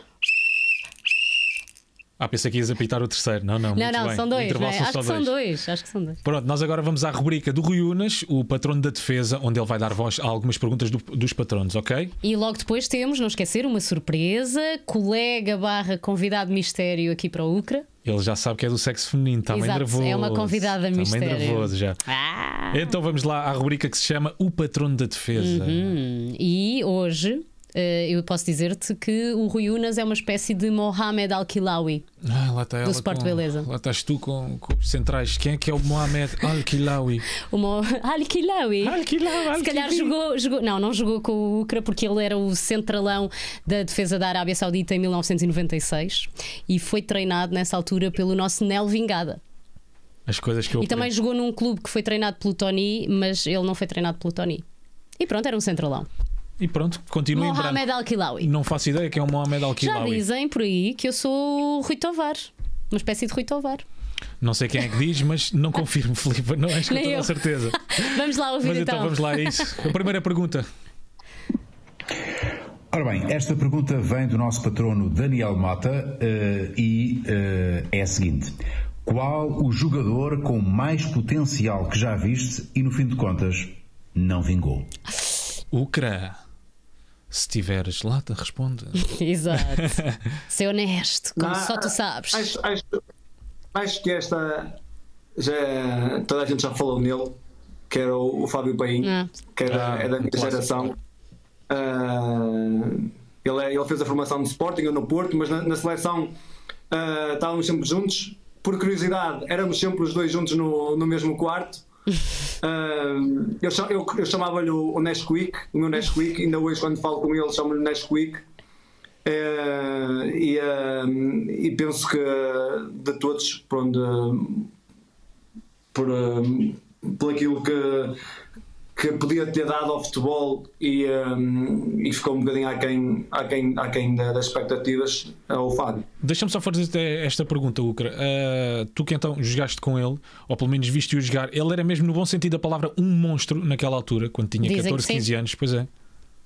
pensei que ias apitar o terceiro. Não, Não, bem. são dois. Né? Acho que são dois. Pronto, nós agora vamos à rubrica do Rui Unas, o patrono da defesa, onde ele vai dar voz a algumas perguntas dos patronos, ok? E logo depois temos, não esquecer, uma surpresa, colega / convidado mistério aqui para o Ucra. Ele já sabe que é do sexo feminino, está bem nervoso. É uma convidada mistério. Está bem nervoso já. Então vamos lá à rubrica que se chama O Patrono da Defesa. E hoje Eu posso dizer-te que o Rui Unas é uma espécie de Mohamed Al-Khilawi Lá está ela do Sport Beleza. Lá estás tu com os centrais. Quem é que é o Mohamed Al-Khilawi? Al-Khilawi. Se calhar jogou. Não jogou com o Ucra, porque ele era o centralão da defesa da Arábia Saudita em 1996 e foi treinado nessa altura pelo nosso Nel Vingada. As coisas que eu E também jogou num clube que foi treinado pelo Tony, mas ele não foi treinado pelo Tony. E pronto, era um centralão. E pronto, continua em branco. Mohamed Al-Khilawi. Não faço ideia que é o Mohamed Já Al-Khilawi. dizem por aí que eu sou o Rui Tovar, uma espécie de Rui Tovar. Não sei quem é que diz, mas não confirmo, Filipe. Não és com Nem toda eu. a certeza. Vamos lá ouvir Mas então vamos lá a isso. A primeira pergunta. Ora bem, esta pergunta vem do nosso patrono Daniel Mota e é a seguinte: qual o jogador com mais potencial que já viste e no fim de contas não vingou? Ucra. Se tiveres lá, te responde. Exato. Ser honesto, como só tu sabes. Acho que esta toda a gente já falou nele, que era o Fábio Paim, que é da minha geração. Ele fez a formação no Sporting, eu no Porto, mas na seleção estávamos sempre juntos. Por curiosidade, éramos sempre os dois juntos no mesmo quarto. Eu chamava-lhe o Nesquik, o meu Nesquik. Ainda hoje, quando falo com ele, chamo-lhe Nesquik. E penso que de todos, por aquilo que podia ter dado ao futebol e ficou um bocadinho aquém das expectativas, ao Fábio. Deixa-me só fazer esta pergunta, Ucra. Tu que então jogaste com ele, ou pelo menos viste-o jogar, ele era mesmo no bom sentido da palavra um monstro naquela altura, quando tinha Dizem 14, 15 anos, pois é.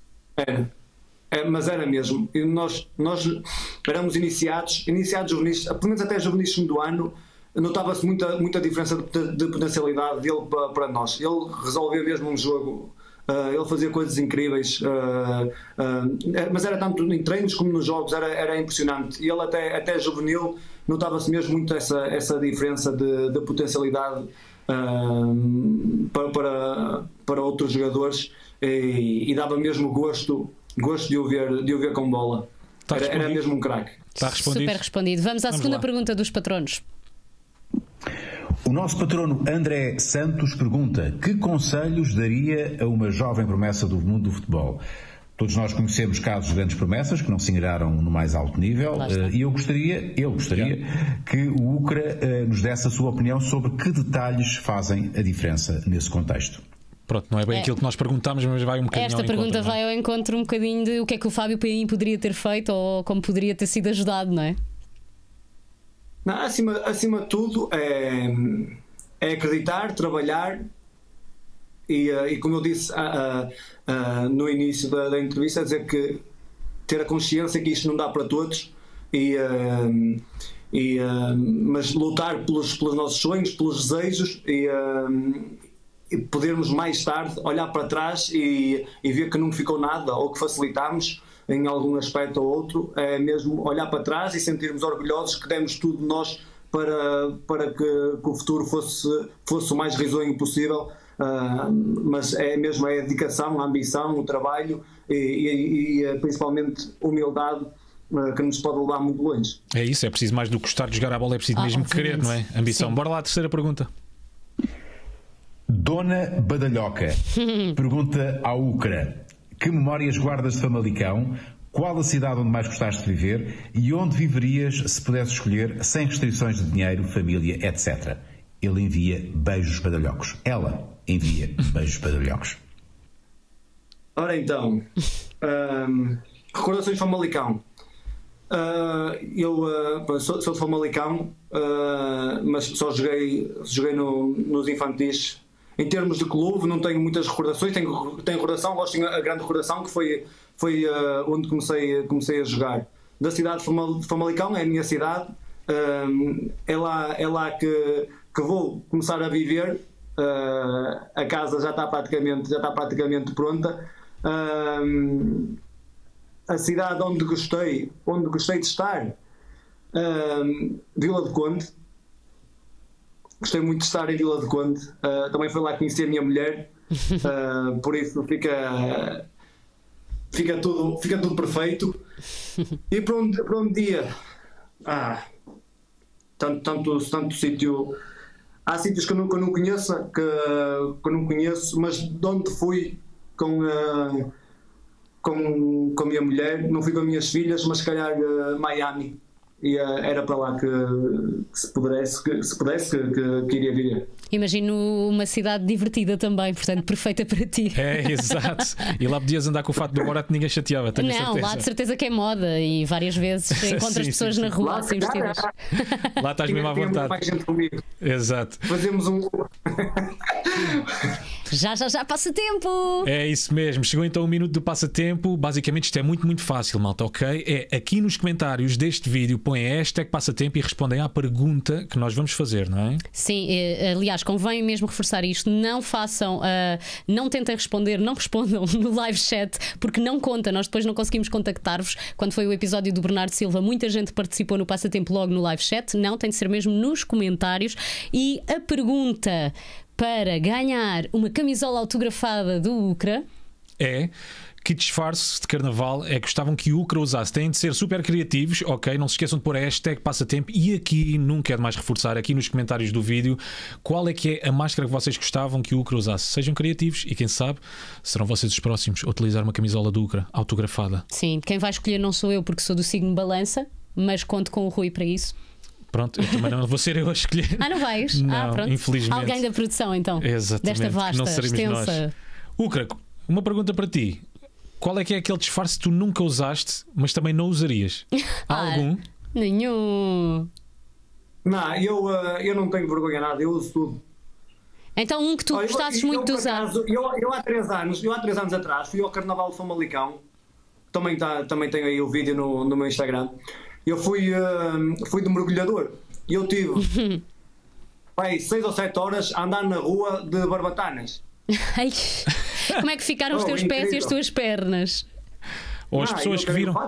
Mas era mesmo. E nós éramos iniciados juvenis, pelo menos até juvenis do ano. Notava-se muita diferença de potencialidade dele para nós. Ele resolvia mesmo um jogo, ele fazia coisas incríveis, mas era tanto em treinos como nos jogos, era impressionante. E ele até juvenil notava-se mesmo muito essa diferença de potencialidade para outros jogadores, e dava mesmo gosto de o ver com bola. Era mesmo um craque. Está respondido. Super respondido. Vamos à segunda pergunta dos patronos. O nosso patrono André Santos pergunta: que conselhos daria a uma jovem promessa do mundo do futebol? Todos nós conhecemos casos de grandes promessas que não se ingraram no mais alto nível, e eu gostaria que o Ucra nos desse a sua opinião sobre que detalhes fazem a diferença nesse contexto. Pronto, não é bem aquilo que nós perguntámos, mas vai um bocadinho Esta pergunta vai ao encontro um bocadinho de o que é que o Fábio Paim poderia ter feito ou como poderia ter sido ajudado, não é? Não, acima de tudo é acreditar, trabalhar e como eu disse no início da entrevista, dizer que ter a consciência que isto não dá para todos, mas lutar pelos nossos sonhos, pelos desejos, e podermos mais tarde olhar para trás e ver que não ficou nada ou que facilitámos em algum aspecto ou outro. É mesmo olhar para trás e sentirmos orgulhosos que demos tudo de nós para que o futuro fosse o mais risonho possível. Mas é mesmo a dedicação, a ambição, o trabalho e principalmente humildade que nos pode levar muito longe. É isso, é preciso mais do que gostar de jogar a bola, é preciso mesmo querer, não é? Ambição. Sim. Bora lá, a terceira pergunta. Dona Badalhoca pergunta ao Ucra: que memórias guardas de Famalicão? Qual a cidade onde mais gostaste de viver? E onde viverias se pudesse escolher, sem restrições de dinheiro, família, etc. Ele envia beijos badalhocos. Ela envia beijos badalhocos. Ora então, recordações de Famalicão. Eu sou de Famalicão, mas só joguei nos infantis. Em termos de clube, não tenho muitas recordações. Tenho recordação, gosto de a grande recordação, que foi onde comecei a jogar. Da cidade de Famalicão, é a minha cidade. É lá que vou começar a viver. A casa já está praticamente pronta. A cidade onde gostei de estar, Vila do Conde. Gostei muito de estar em Vila do Conde. Também foi lá que conheci a minha mulher. Por isso fica tudo perfeito. E para um dia, tanto sítio. Há sítios que eu não conheço, mas de onde fui com a minha mulher, não fui com as minhas filhas, mas se calhar Miami. E era para lá que se pudesse que iria vir. Imagino uma cidade divertida também, portanto, perfeita para ti. É, exato. E lá podias andar com o fato do Borat, ninguém chateava. Tenho Não, certeza. lá de certeza que é moda e várias vezes encontras Sim, pessoas sim, na sim. rua assim vestidas. Lá estás mesmo à Tinha vontade. mais gente comigo. Exato. Fazemos um. Já passa tempo! É isso mesmo. Chegou então o minuto do passatempo. Basicamente isto é muito fácil, malta, ok? É aqui nos comentários deste vídeo põem a hashtag passatempo e respondem à pergunta que nós vamos fazer, não é? Sim, aliás, convém mesmo reforçar isto. Não façam, não tentem responder, não respondam no live chat, porque não conta. Nós depois não conseguimos contactar-vos. Quando foi o episódio do Bernardo Silva, muita gente participou no passatempo logo no live chat. Não, tem de ser mesmo nos comentários. E a pergunta para ganhar uma camisola autografada do UCRA É que disfarce de carnaval é que gostavam que o UCRA usasse. Têm de ser super criativos, ok? Não se esqueçam de pôr a hashtag passatempo. E aqui, não quero mais reforçar, aqui nos comentários do vídeo, qual é que é a máscara que vocês gostavam que o UCRA usasse. Sejam criativos e quem sabe serão vocês os próximos a utilizar uma camisola do UCRA autografada. Sim, quem vai escolher não sou eu, porque sou do signo Balança, mas conto com o Rui para isso. Pronto, eu também não vou ser eu a escolher. Não vais? Não, pronto. infelizmente. Alguém da produção, então. Exatamente, desta vasta, não seremos extensa. nós. UCRA, uma pergunta para ti. Qual é que é aquele disfarce que tu nunca usaste, mas também não usarias? Há algum? Nenhum. Não, eu não tenho vergonha nada, eu uso tudo. Então um que tu gostasses muito de usar. Acaso, eu há 3 anos atrás fui ao Carnaval de Famalicão. Também tenho aí o vídeo no meu Instagram. Eu fui de mergulhador e eu tive 6 ou 7 horas a andar na rua de barbatanas. Ai, como é que ficaram os teus pés e as tuas pernas? Ou as pessoas que viram.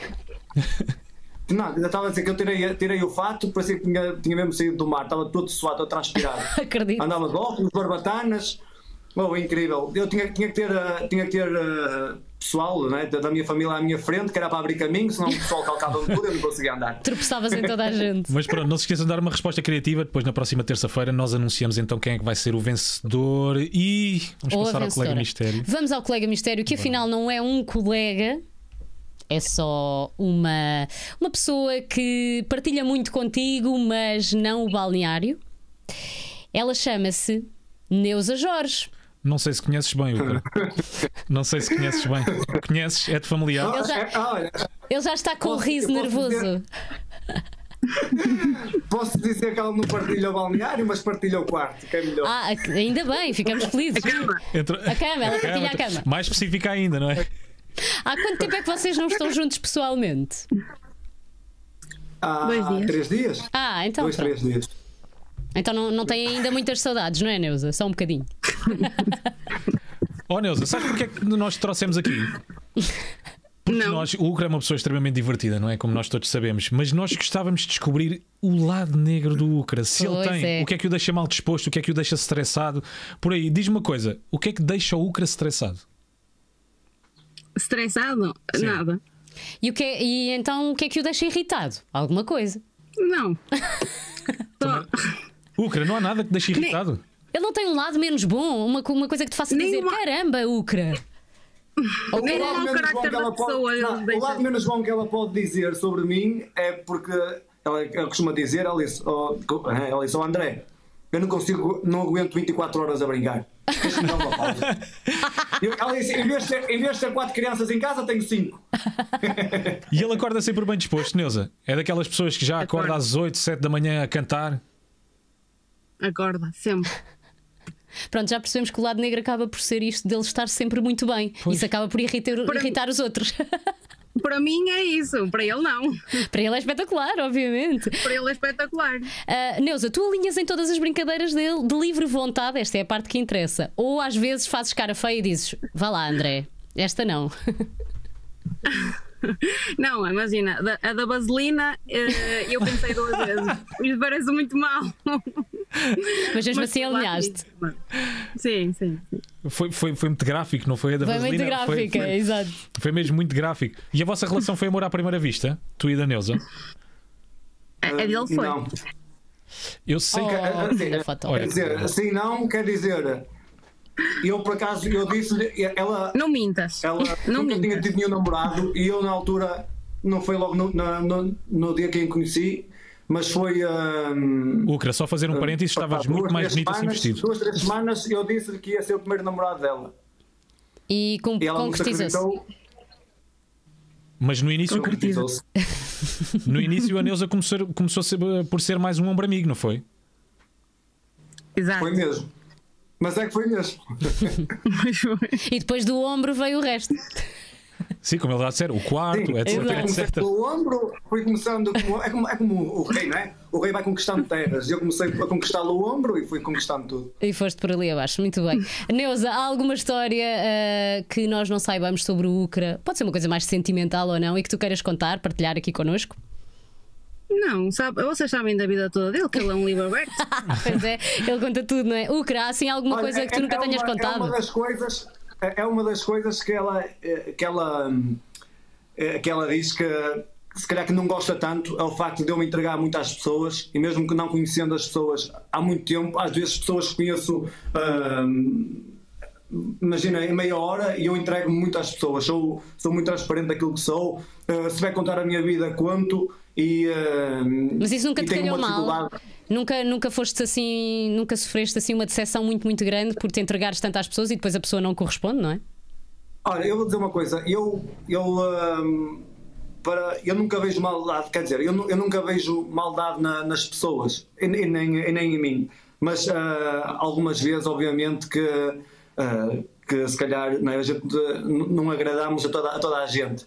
Não, eu estava a dizer que eu tirei o fato, parecia que tinha mesmo saído do mar, estava todo suado, todo transpirado. Acredito. Andava de óculos, barbatanas. Incrível. Eu tinha que ter pessoal, né, da minha família à minha frente, que era para abrir caminho, senão o pessoal calcava-me tudo e eu não conseguia andar. Tropeçavas em toda a gente. Mas pronto, não se esqueçam de dar uma resposta criativa. Depois, na próxima terça-feira, nós anunciamos então quem é que vai ser o vencedor. E vamos passar ao colega mistério. Vamos ao colega mistério, que afinal não é um colega. É só uma pessoa que partilha muito contigo, mas não o balneário. Ela chama-se Neuza Jorge. Não sei se conheces bem, UCRA. Não sei se conheces bem. Conheces? É de familiar? Ele já está com um riso nervoso. Posso dizer que ela não partilha o balneário, mas partilha o quarto, que é melhor. Ainda bem, ficamos felizes. A cama, ela partilha a cama. Mais específica ainda, não é? Há quanto tempo é que vocês não estão juntos pessoalmente? Há 3 dias. Então 2, 3 dias. Então não têm ainda muitas saudades, não é, Neuza? Só um bocadinho. Neuza, sabes porque é que nós te trouxemos aqui? Porque o UCRA é uma pessoa extremamente divertida, não é? Como nós todos sabemos. Mas nós gostávamos de descobrir o lado negro do UCRA. Se ele tem, o que é que o deixa mal disposto, o que é que o deixa estressado. Por aí, diz-me uma coisa: o que é que deixa o UCRA estressado? Estressado? Sim. Nada. E então o que é que o deixa irritado? Alguma coisa? Não. UCRA, não há nada que deixe irritado? Ele não tem um lado menos bom? Uma coisa que te faça dizer caramba, UCRA? O lado menos bom que ela pode dizer sobre mim é porque ela costuma dizer, ela disse, André, eu não aguento 24 horas a brincar. Deixa-me dar uma pausa. Ela disse, em vez de ter 4 crianças em casa, tenho 5. E ele acorda sempre bem disposto, Neuza? É daquelas pessoas que já acorda às 8, 7 da manhã a cantar? Acorda, sempre. Pronto, já percebemos que o lado negro acaba por ser isto dele estar sempre muito bem. Pois. Isso acaba por irritar os outros. Para mim é isso, para ele não. Para ele é espetacular, obviamente. Para ele é espetacular. Neuza, tu alinhas em todas as brincadeiras dele de livre vontade, esta é a parte que interessa. Ou às vezes fazes cara feia e dizes, vá lá André, esta não. Não, imagina, a da vaselina eu pensei 2 vezes. Isto parece muito mal. Mas mesmo assim alinhaste. Sim. Foi muito gráfico, não foi a da Foi vaselina? muito gráfica, exato. Foi mesmo muito gráfico. E a vossa relação foi amor à primeira vista? Tu e da Neuza? A dele foi. Não. Eu sei que. Olha, foto. Quer dizer, assim não, quer dizer, eu por acaso, eu disse-lhe, ela Não mintas. Não nunca tinha mintas. tido nenhum namorado e eu na altura, não foi logo no dia que a conheci, mas foi. Ucra, só fazer um parênteses, estavas muito mais bonita sem vestido. 2, 3 semanas eu disse-lhe que ia ser o primeiro namorado dela. E E ela não se concretizou-se. acreditou. Mas no início, Concretizou-se. no início a Neuza começou por ser mais um ombro amigo, não foi? Exato. Foi mesmo. Mas é que foi mesmo. Mas foi. E depois do ombro veio o resto. Sim, como ele já disse, o quarto, Sim, etc, comecei etc. pelo ombro, fui começando. É como o rei, não é? O rei vai conquistando terras. Eu comecei a conquistá-lo o ombro e fui conquistando tudo. E foste por ali abaixo, muito bem. Neuza, há alguma história que nós não saibamos sobre o Ucra? Pode ser uma coisa mais sentimental ou não e que tu queiras contar, partilhar aqui connosco? Não, sabe, vocês sabem da vida toda dele, que ele é um livro aberto. Pois é, ele conta tudo, não é? Ucra, há assim alguma coisa Olha, que tu nunca tenhas contado? É uma das coisas que ela diz que se calhar que não gosta tanto, é o facto de eu me entregar muito às pessoas, e mesmo que não conhecendo as pessoas há muito tempo, às vezes pessoas que conheço, imagina, em meia hora, e eu entrego-me muito às pessoas, sou muito transparente daquilo que sou, se vai contar a minha vida, conto, e Mas isso nunca e te tenho calhou uma mal? dificuldade. Nunca foste assim, nunca sofreste assim uma decepção muito, muito grande por te entregares tanto às pessoas e depois a pessoa não corresponde, não é? Olha, eu vou dizer uma coisa, eu nunca vejo maldade, quer dizer, eu nunca vejo maldade nas pessoas, e nem em mim, mas algumas vezes, obviamente, que se calhar, não é, a gente não agradamos a toda a gente.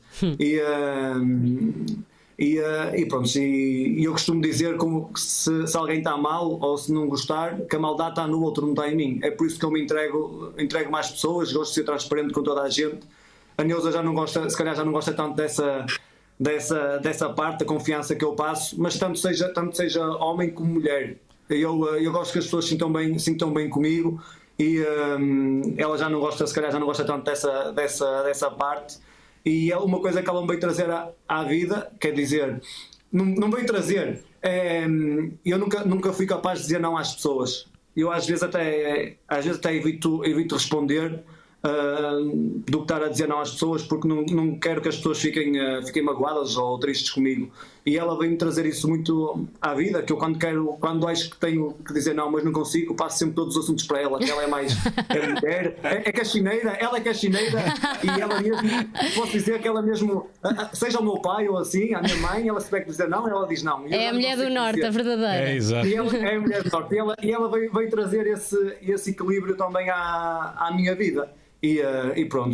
E pronto, e eu costumo dizer como que se alguém está mal ou se não gostar, que a maldade está no outro, não está em mim. É por isso que eu me entrego mais pessoas, gosto de ser transparente com toda a gente. A Neuza já não gosta, se calhar já não gosta tanto dessa parte da confiança que eu passo, mas tanto seja homem como mulher. Eu gosto que as pessoas sintam bem comigo, e ela já não gosta, se calhar já não gosta tanto dessa parte. E é uma coisa que ela me veio trazer à vida, quer dizer, não veio trazer, eu nunca fui capaz de dizer não às pessoas. Eu às vezes até evito responder do que estar a dizer não às pessoas, porque não quero que as pessoas fiquem magoadas ou tristes comigo. E ela veio-me trazer isso muito à vida, que eu quando acho que tenho que dizer não, mas não consigo, passo sempre todos os assuntos para ela, que ela é mais mulher, é caxineira, ela é caxineira, e ela mesmo, posso dizer que ela mesmo, seja o meu pai ou assim, a minha mãe, ela se tiver que dizer não, ela diz não. É a mulher do Norte, a verdadeira. É, exato. E ela é a mulher do Norte, e ela veio trazer esse equilíbrio também à minha vida. E pronto,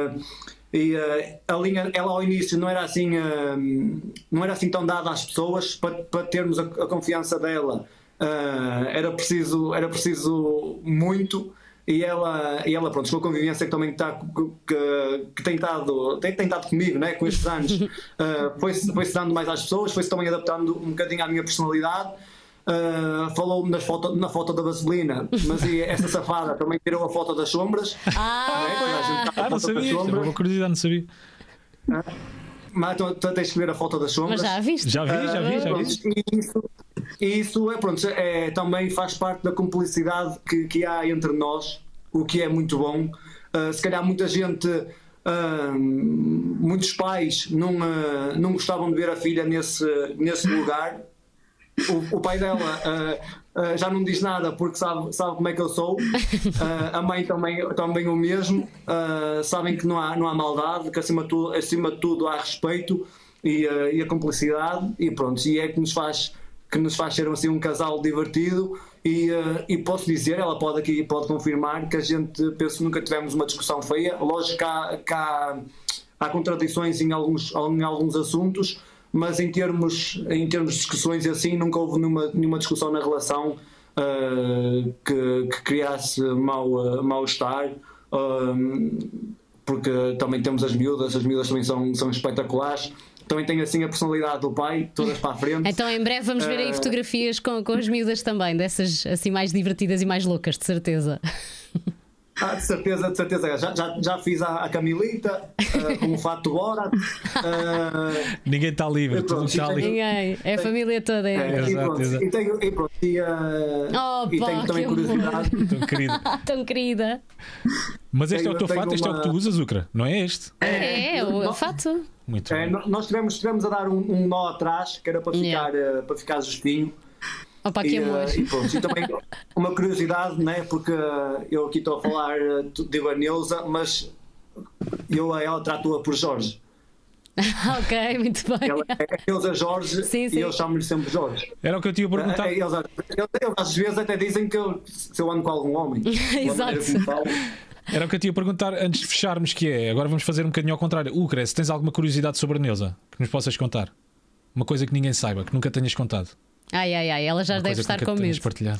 a linha, ela ao início não era assim tão dada às pessoas. Para termos a confiança dela, era preciso muito, e ela pronto, com a convivência que também que tem estado comigo, né, com estes anos, foi-se dando mais às pessoas, foi-se também adaptando um bocadinho à minha personalidade. Falou-me na foto da vaselina, mas essa safada também tirou a foto das sombras. Não sabia, é uma curiosidade, não sabia. Mas tu tens que ver a foto das sombras. Mas já a viste? Já vi. E isso também faz parte da cumplicidade que há entre nós, o que é muito bom. Se calhar muita gente, muitos pais não gostavam de ver a filha nesse lugar. O pai dela já não diz nada porque sabe como é que eu sou. A mãe também o mesmo. Sabem que não há maldade, que acima de tudo há respeito e a cumplicidade, e pronto, e é que nos faz ser assim um casal divertido. E posso dizer, ela pode confirmar, que a gente, penso, nunca tivemos uma discussão feia. Lógico que há contradições em alguns assuntos, mas em termos de discussões e assim, nunca houve nenhuma discussão na relação que criasse mal-estar, porque também temos as miúdas também são espetaculares. Também tem assim a personalidade do pai, todas para a frente. Então em breve vamos ver aí fotografias com as miúdas também, dessas assim mais divertidas e mais loucas, de certeza. De certeza, de certeza. Já fiz a Camilita com o fato do Borat. Ninguém está livre, tudo pronto, está livre. Ninguém. É a família toda. Exato, exato. E tenho também curiosidade. Tão querido. Tão querida. Mas este é o teu Tenho fato, este é o que tu usas, Ucra, não é este? É o fato. Muito bem. Nós tivemos a dar um nó atrás, que era para ficar justinho. Opa, que amor. E pronto, e também uma curiosidade, né? Porque eu aqui estou a falar de Neuza, mas ela trato-a por Jorge. Ok, muito bem. Ela é Neuza Jorge Sim, sim. e eu chamo-lhe sempre Jorge. Era o que eu te ia perguntar. Eles às vezes até dizem que se eu ando com algum homem. Exato. Era o que eu te ia perguntar antes de fecharmos, que é, agora vamos fazer um bocadinho ao contrário. Ucra, se tens alguma curiosidade sobre a Neuza que nos possas contar? Uma coisa que ninguém saiba, que nunca tenhas contado. Ai, ela já Uma deve coisa estar que com nunca tenhas medo. partilhado.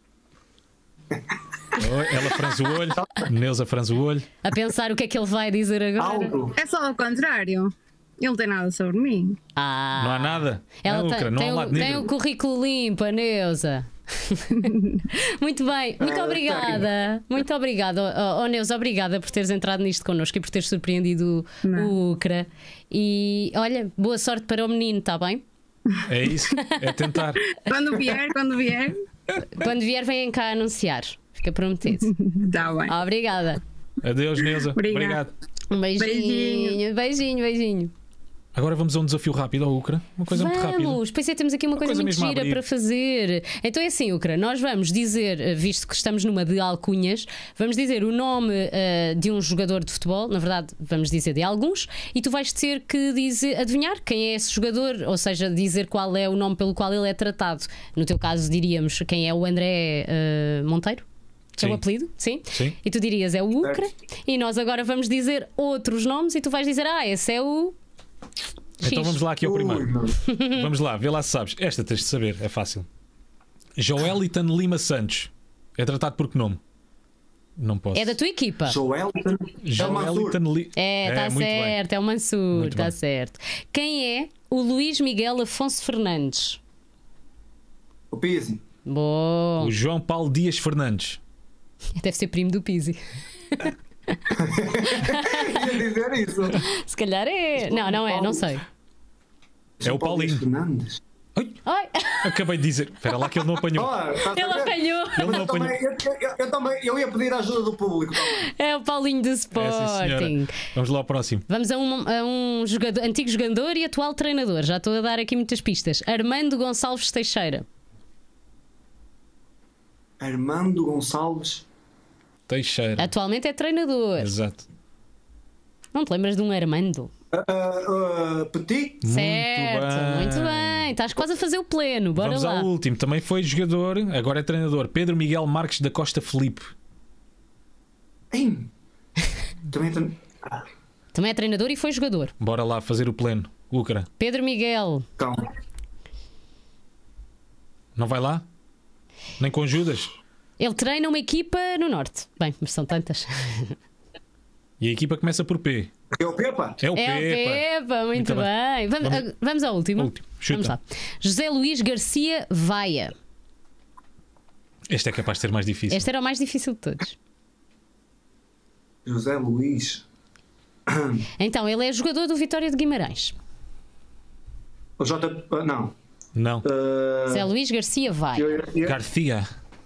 Ela franze o olho, Neuza franze o olho. A pensar o que é que ele vai dizer agora. Algo. É só ao contrário. Ele não tem nada sobre mim. Não há nada. Ela Ucra, não há um lado tem negro. o currículo limpo, a Neuza. Muito bem, muito obrigada. Muito obrigada, Neuza, obrigada por teres entrado nisto connosco e por teres surpreendido o Ucra. E olha, boa sorte para o menino, está bem? É isso, é tentar. Quando vier. Quando vier, vem cá anunciar. Fica prometido. Tá bem. Obrigada. Adeus, Neuza. Obrigado. Obrigado. Um beijinho. Agora vamos a um desafio rápido ao Ucra. Uma coisa muito rápida. Vamos, pois é, temos aqui uma coisa muito mesmo a gira abrir. para fazer. Então é assim, Ucra, nós vamos dizer, visto que estamos numa de alcunhas, vamos dizer o nome de um jogador de futebol, na verdade vamos dizer de alguns, e tu vais ter que adivinhar quem é esse jogador, ou seja, dizer qual é o nome pelo qual ele é tratado. No teu caso diríamos quem é o André Monteiro. É o Sim. apelido? Sim? Sim. E tu dirias é o Ucra, e nós agora vamos dizer outros nomes e tu vais dizer, esse é o... Então vamos lá aqui ao primeiro. Ui, Vamos lá, vê lá se sabes. Esta tens de saber, é fácil. Joelitan Lima Santos. É tratado por que nome? Não posso. É da tua equipa. Joelitan. Joelitan Lima. Está muito bem. certo, é o Mansur, Muito está bem. certo. Quem é o Luís Miguel Afonso Fernandes? O Pizzi. Bom, O João Paulo Dias Fernandes. deve ser primo do Pizzi. Ia dizer isso. Se calhar é. Não é, não sei. É o Paulinho. Fernandes. Ai, Acabei de dizer. Espera lá que ele não apanhou. Olha, estás a ele ver? apanhou. Ele não Eu apanhou. também eu ia pedir a ajuda do público também. É o Paulinho do É, sim, senhora. Sporting. Vamos lá ao próximo. Vamos a um jogador, antigo jogador e atual treinador. Já estou a dar aqui muitas pistas. Armando Gonçalves Teixeira. Armando Gonçalves. Teixeira. Atualmente é treinador. Exato. Não te lembras de um Armando? Petit. Certo, muito bem. bem. Estás quase a fazer o pleno. Bora Vamos lá. ao último. Também foi jogador, agora é treinador. Pedro Miguel Marques da Costa Felipe. Ei. Também. Também é treinador e foi jogador. Bora lá fazer o pleno. Ucra. Pedro Miguel. Calma. Não vai lá? Nem com Judas? Ele treina uma equipa no Norte. Bem, mas são tantas. E a equipa começa por P. É o Pepa. É o É o Pepa, muito bem. Vamos ao último. Último. Chuta. Vamos lá. José Luís Garcia Vaia. Este é capaz de ser mais difícil. Este era o mais difícil de todos. José Luís. Então, ele é jogador do Vitória de Guimarães. O J. Não. Não. José Luís Garcia Vaia. Garcia.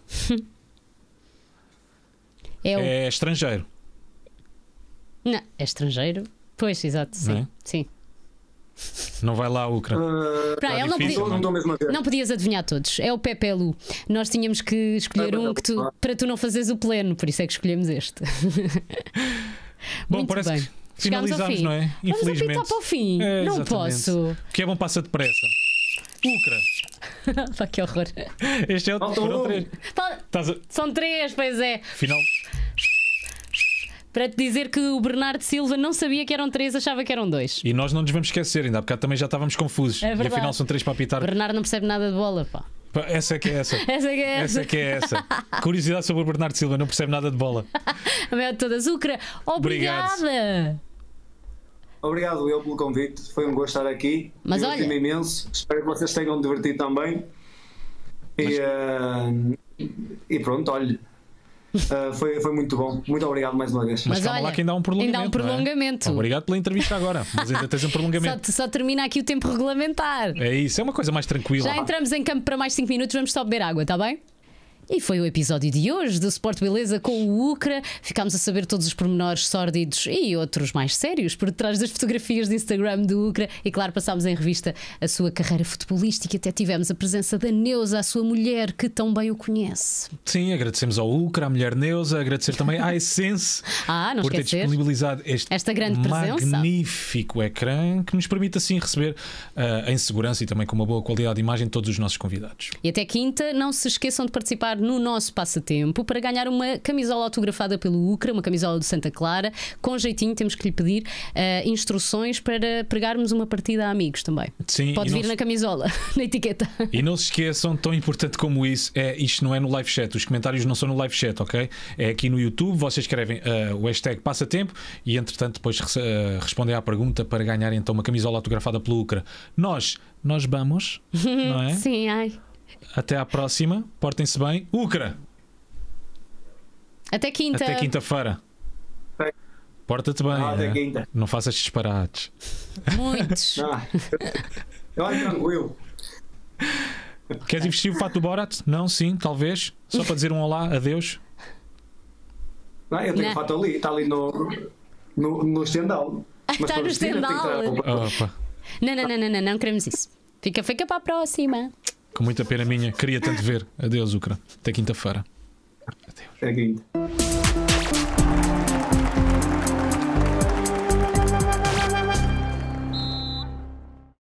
É o... É estrangeiro. Não, é estrangeiro. Pois, exato, sim. Não é? Sim. Não vai lá, Ucra. Pá, ele não difícil, podia... Não estou mesmo a ver. Não podias adivinhar todos. É o Pepe Lu. Nós tínhamos que escolher um que para tu não fazeres o pleno, por isso é que escolhemos este. Bom, Muito parece bem. que Chegámos ao finalizamos, fim. não é? Vamos Infelizmente. apitar para o fim. É, não exatamente. posso. O que é bom passa depressa. Ucra. Pá, que horror. Este é o. Falta Foram um. três. Pá, Estás a... são 3, pois é. Final. Para te dizer que o Bernardo Silva não sabia que eram 3, achava que eram 2. E nós não nos vamos esquecer, ainda há bocado também já estávamos confusos. É e verdade. afinal são 3 para apitar. O Bernardo não percebe nada de bola, pá. Pá, essa é que é essa. Essa é que é Essa é que é essa. Curiosidade sobre o Bernardo Silva, não percebe nada de bola. A maior de todas. Ucra, obrigada. Obrigado eu pelo convite. Foi um gosto estar aqui. Mas Diverti-me olha- imenso. Espero que vocês tenham divertido também. E pronto, olha. Foi muito bom. Muito obrigado mais uma vez. Mas calma olha, lá que ainda há um prolongamento. ainda há um prolongamento. Não é? Obrigado pela entrevista agora, mas ainda tens um prolongamento. Só termina aqui o tempo regulamentar. É isso, é uma coisa mais tranquila. Já entramos em campo para mais 5 minutos, vamos só beber água, está bem? E foi o episódio de hoje do Sport Beleza com o Ucra. Ficámos a saber todos os pormenores sórdidos e outros mais sérios por detrás das fotografias de Instagram do Ucra. E claro, passámos em revista a sua carreira futebolística. Até tivemos a presença da Neuza, a sua mulher, que tão bem o conhece. Sim, agradecemos ao Ucra, à mulher Neuza, agradecer também à Essence não por ter esquecer disponibilizado esta grande presença. Magnífico ecrã que nos permite assim receber em segurança e também com uma boa qualidade de imagem todos os nossos convidados. E até quinta, não se esqueçam de participar no nosso passatempo para ganhar uma camisola autografada pelo Ucra, uma camisola de Santa Clara. Com jeitinho, temos que lhe pedir instruções para pregarmos uma partida a amigos também. Sim, pode vir na camisola, na etiqueta. E não se esqueçam, tão importante como isso, isto não é no live chat, os comentários não são no live chat, ok? É aqui no YouTube, vocês escrevem o hashtag passatempo e entretanto depois respondem à pergunta para ganhar então uma camisola autografada pelo Ucra. Nós vamos, não é? Sim, ai. Até à próxima, portem-se bem. Ucra! Até quinta. Até quinta-feira. Porta-te bem. Até quinta. Não faças disparates. Muitos. Eu acho tranquilo. Queres ir vestir o fato do Borat? Não, sim, talvez. Só para dizer um olá, adeus. Eu tenho fato ali, está ali no estendal. Está no estendal. Opa. Não queremos isso. Fica para a próxima. Com muita pena minha, queria tanto ver. Adeus, Ucra. Até quinta-feira. Adeus. Até quinta.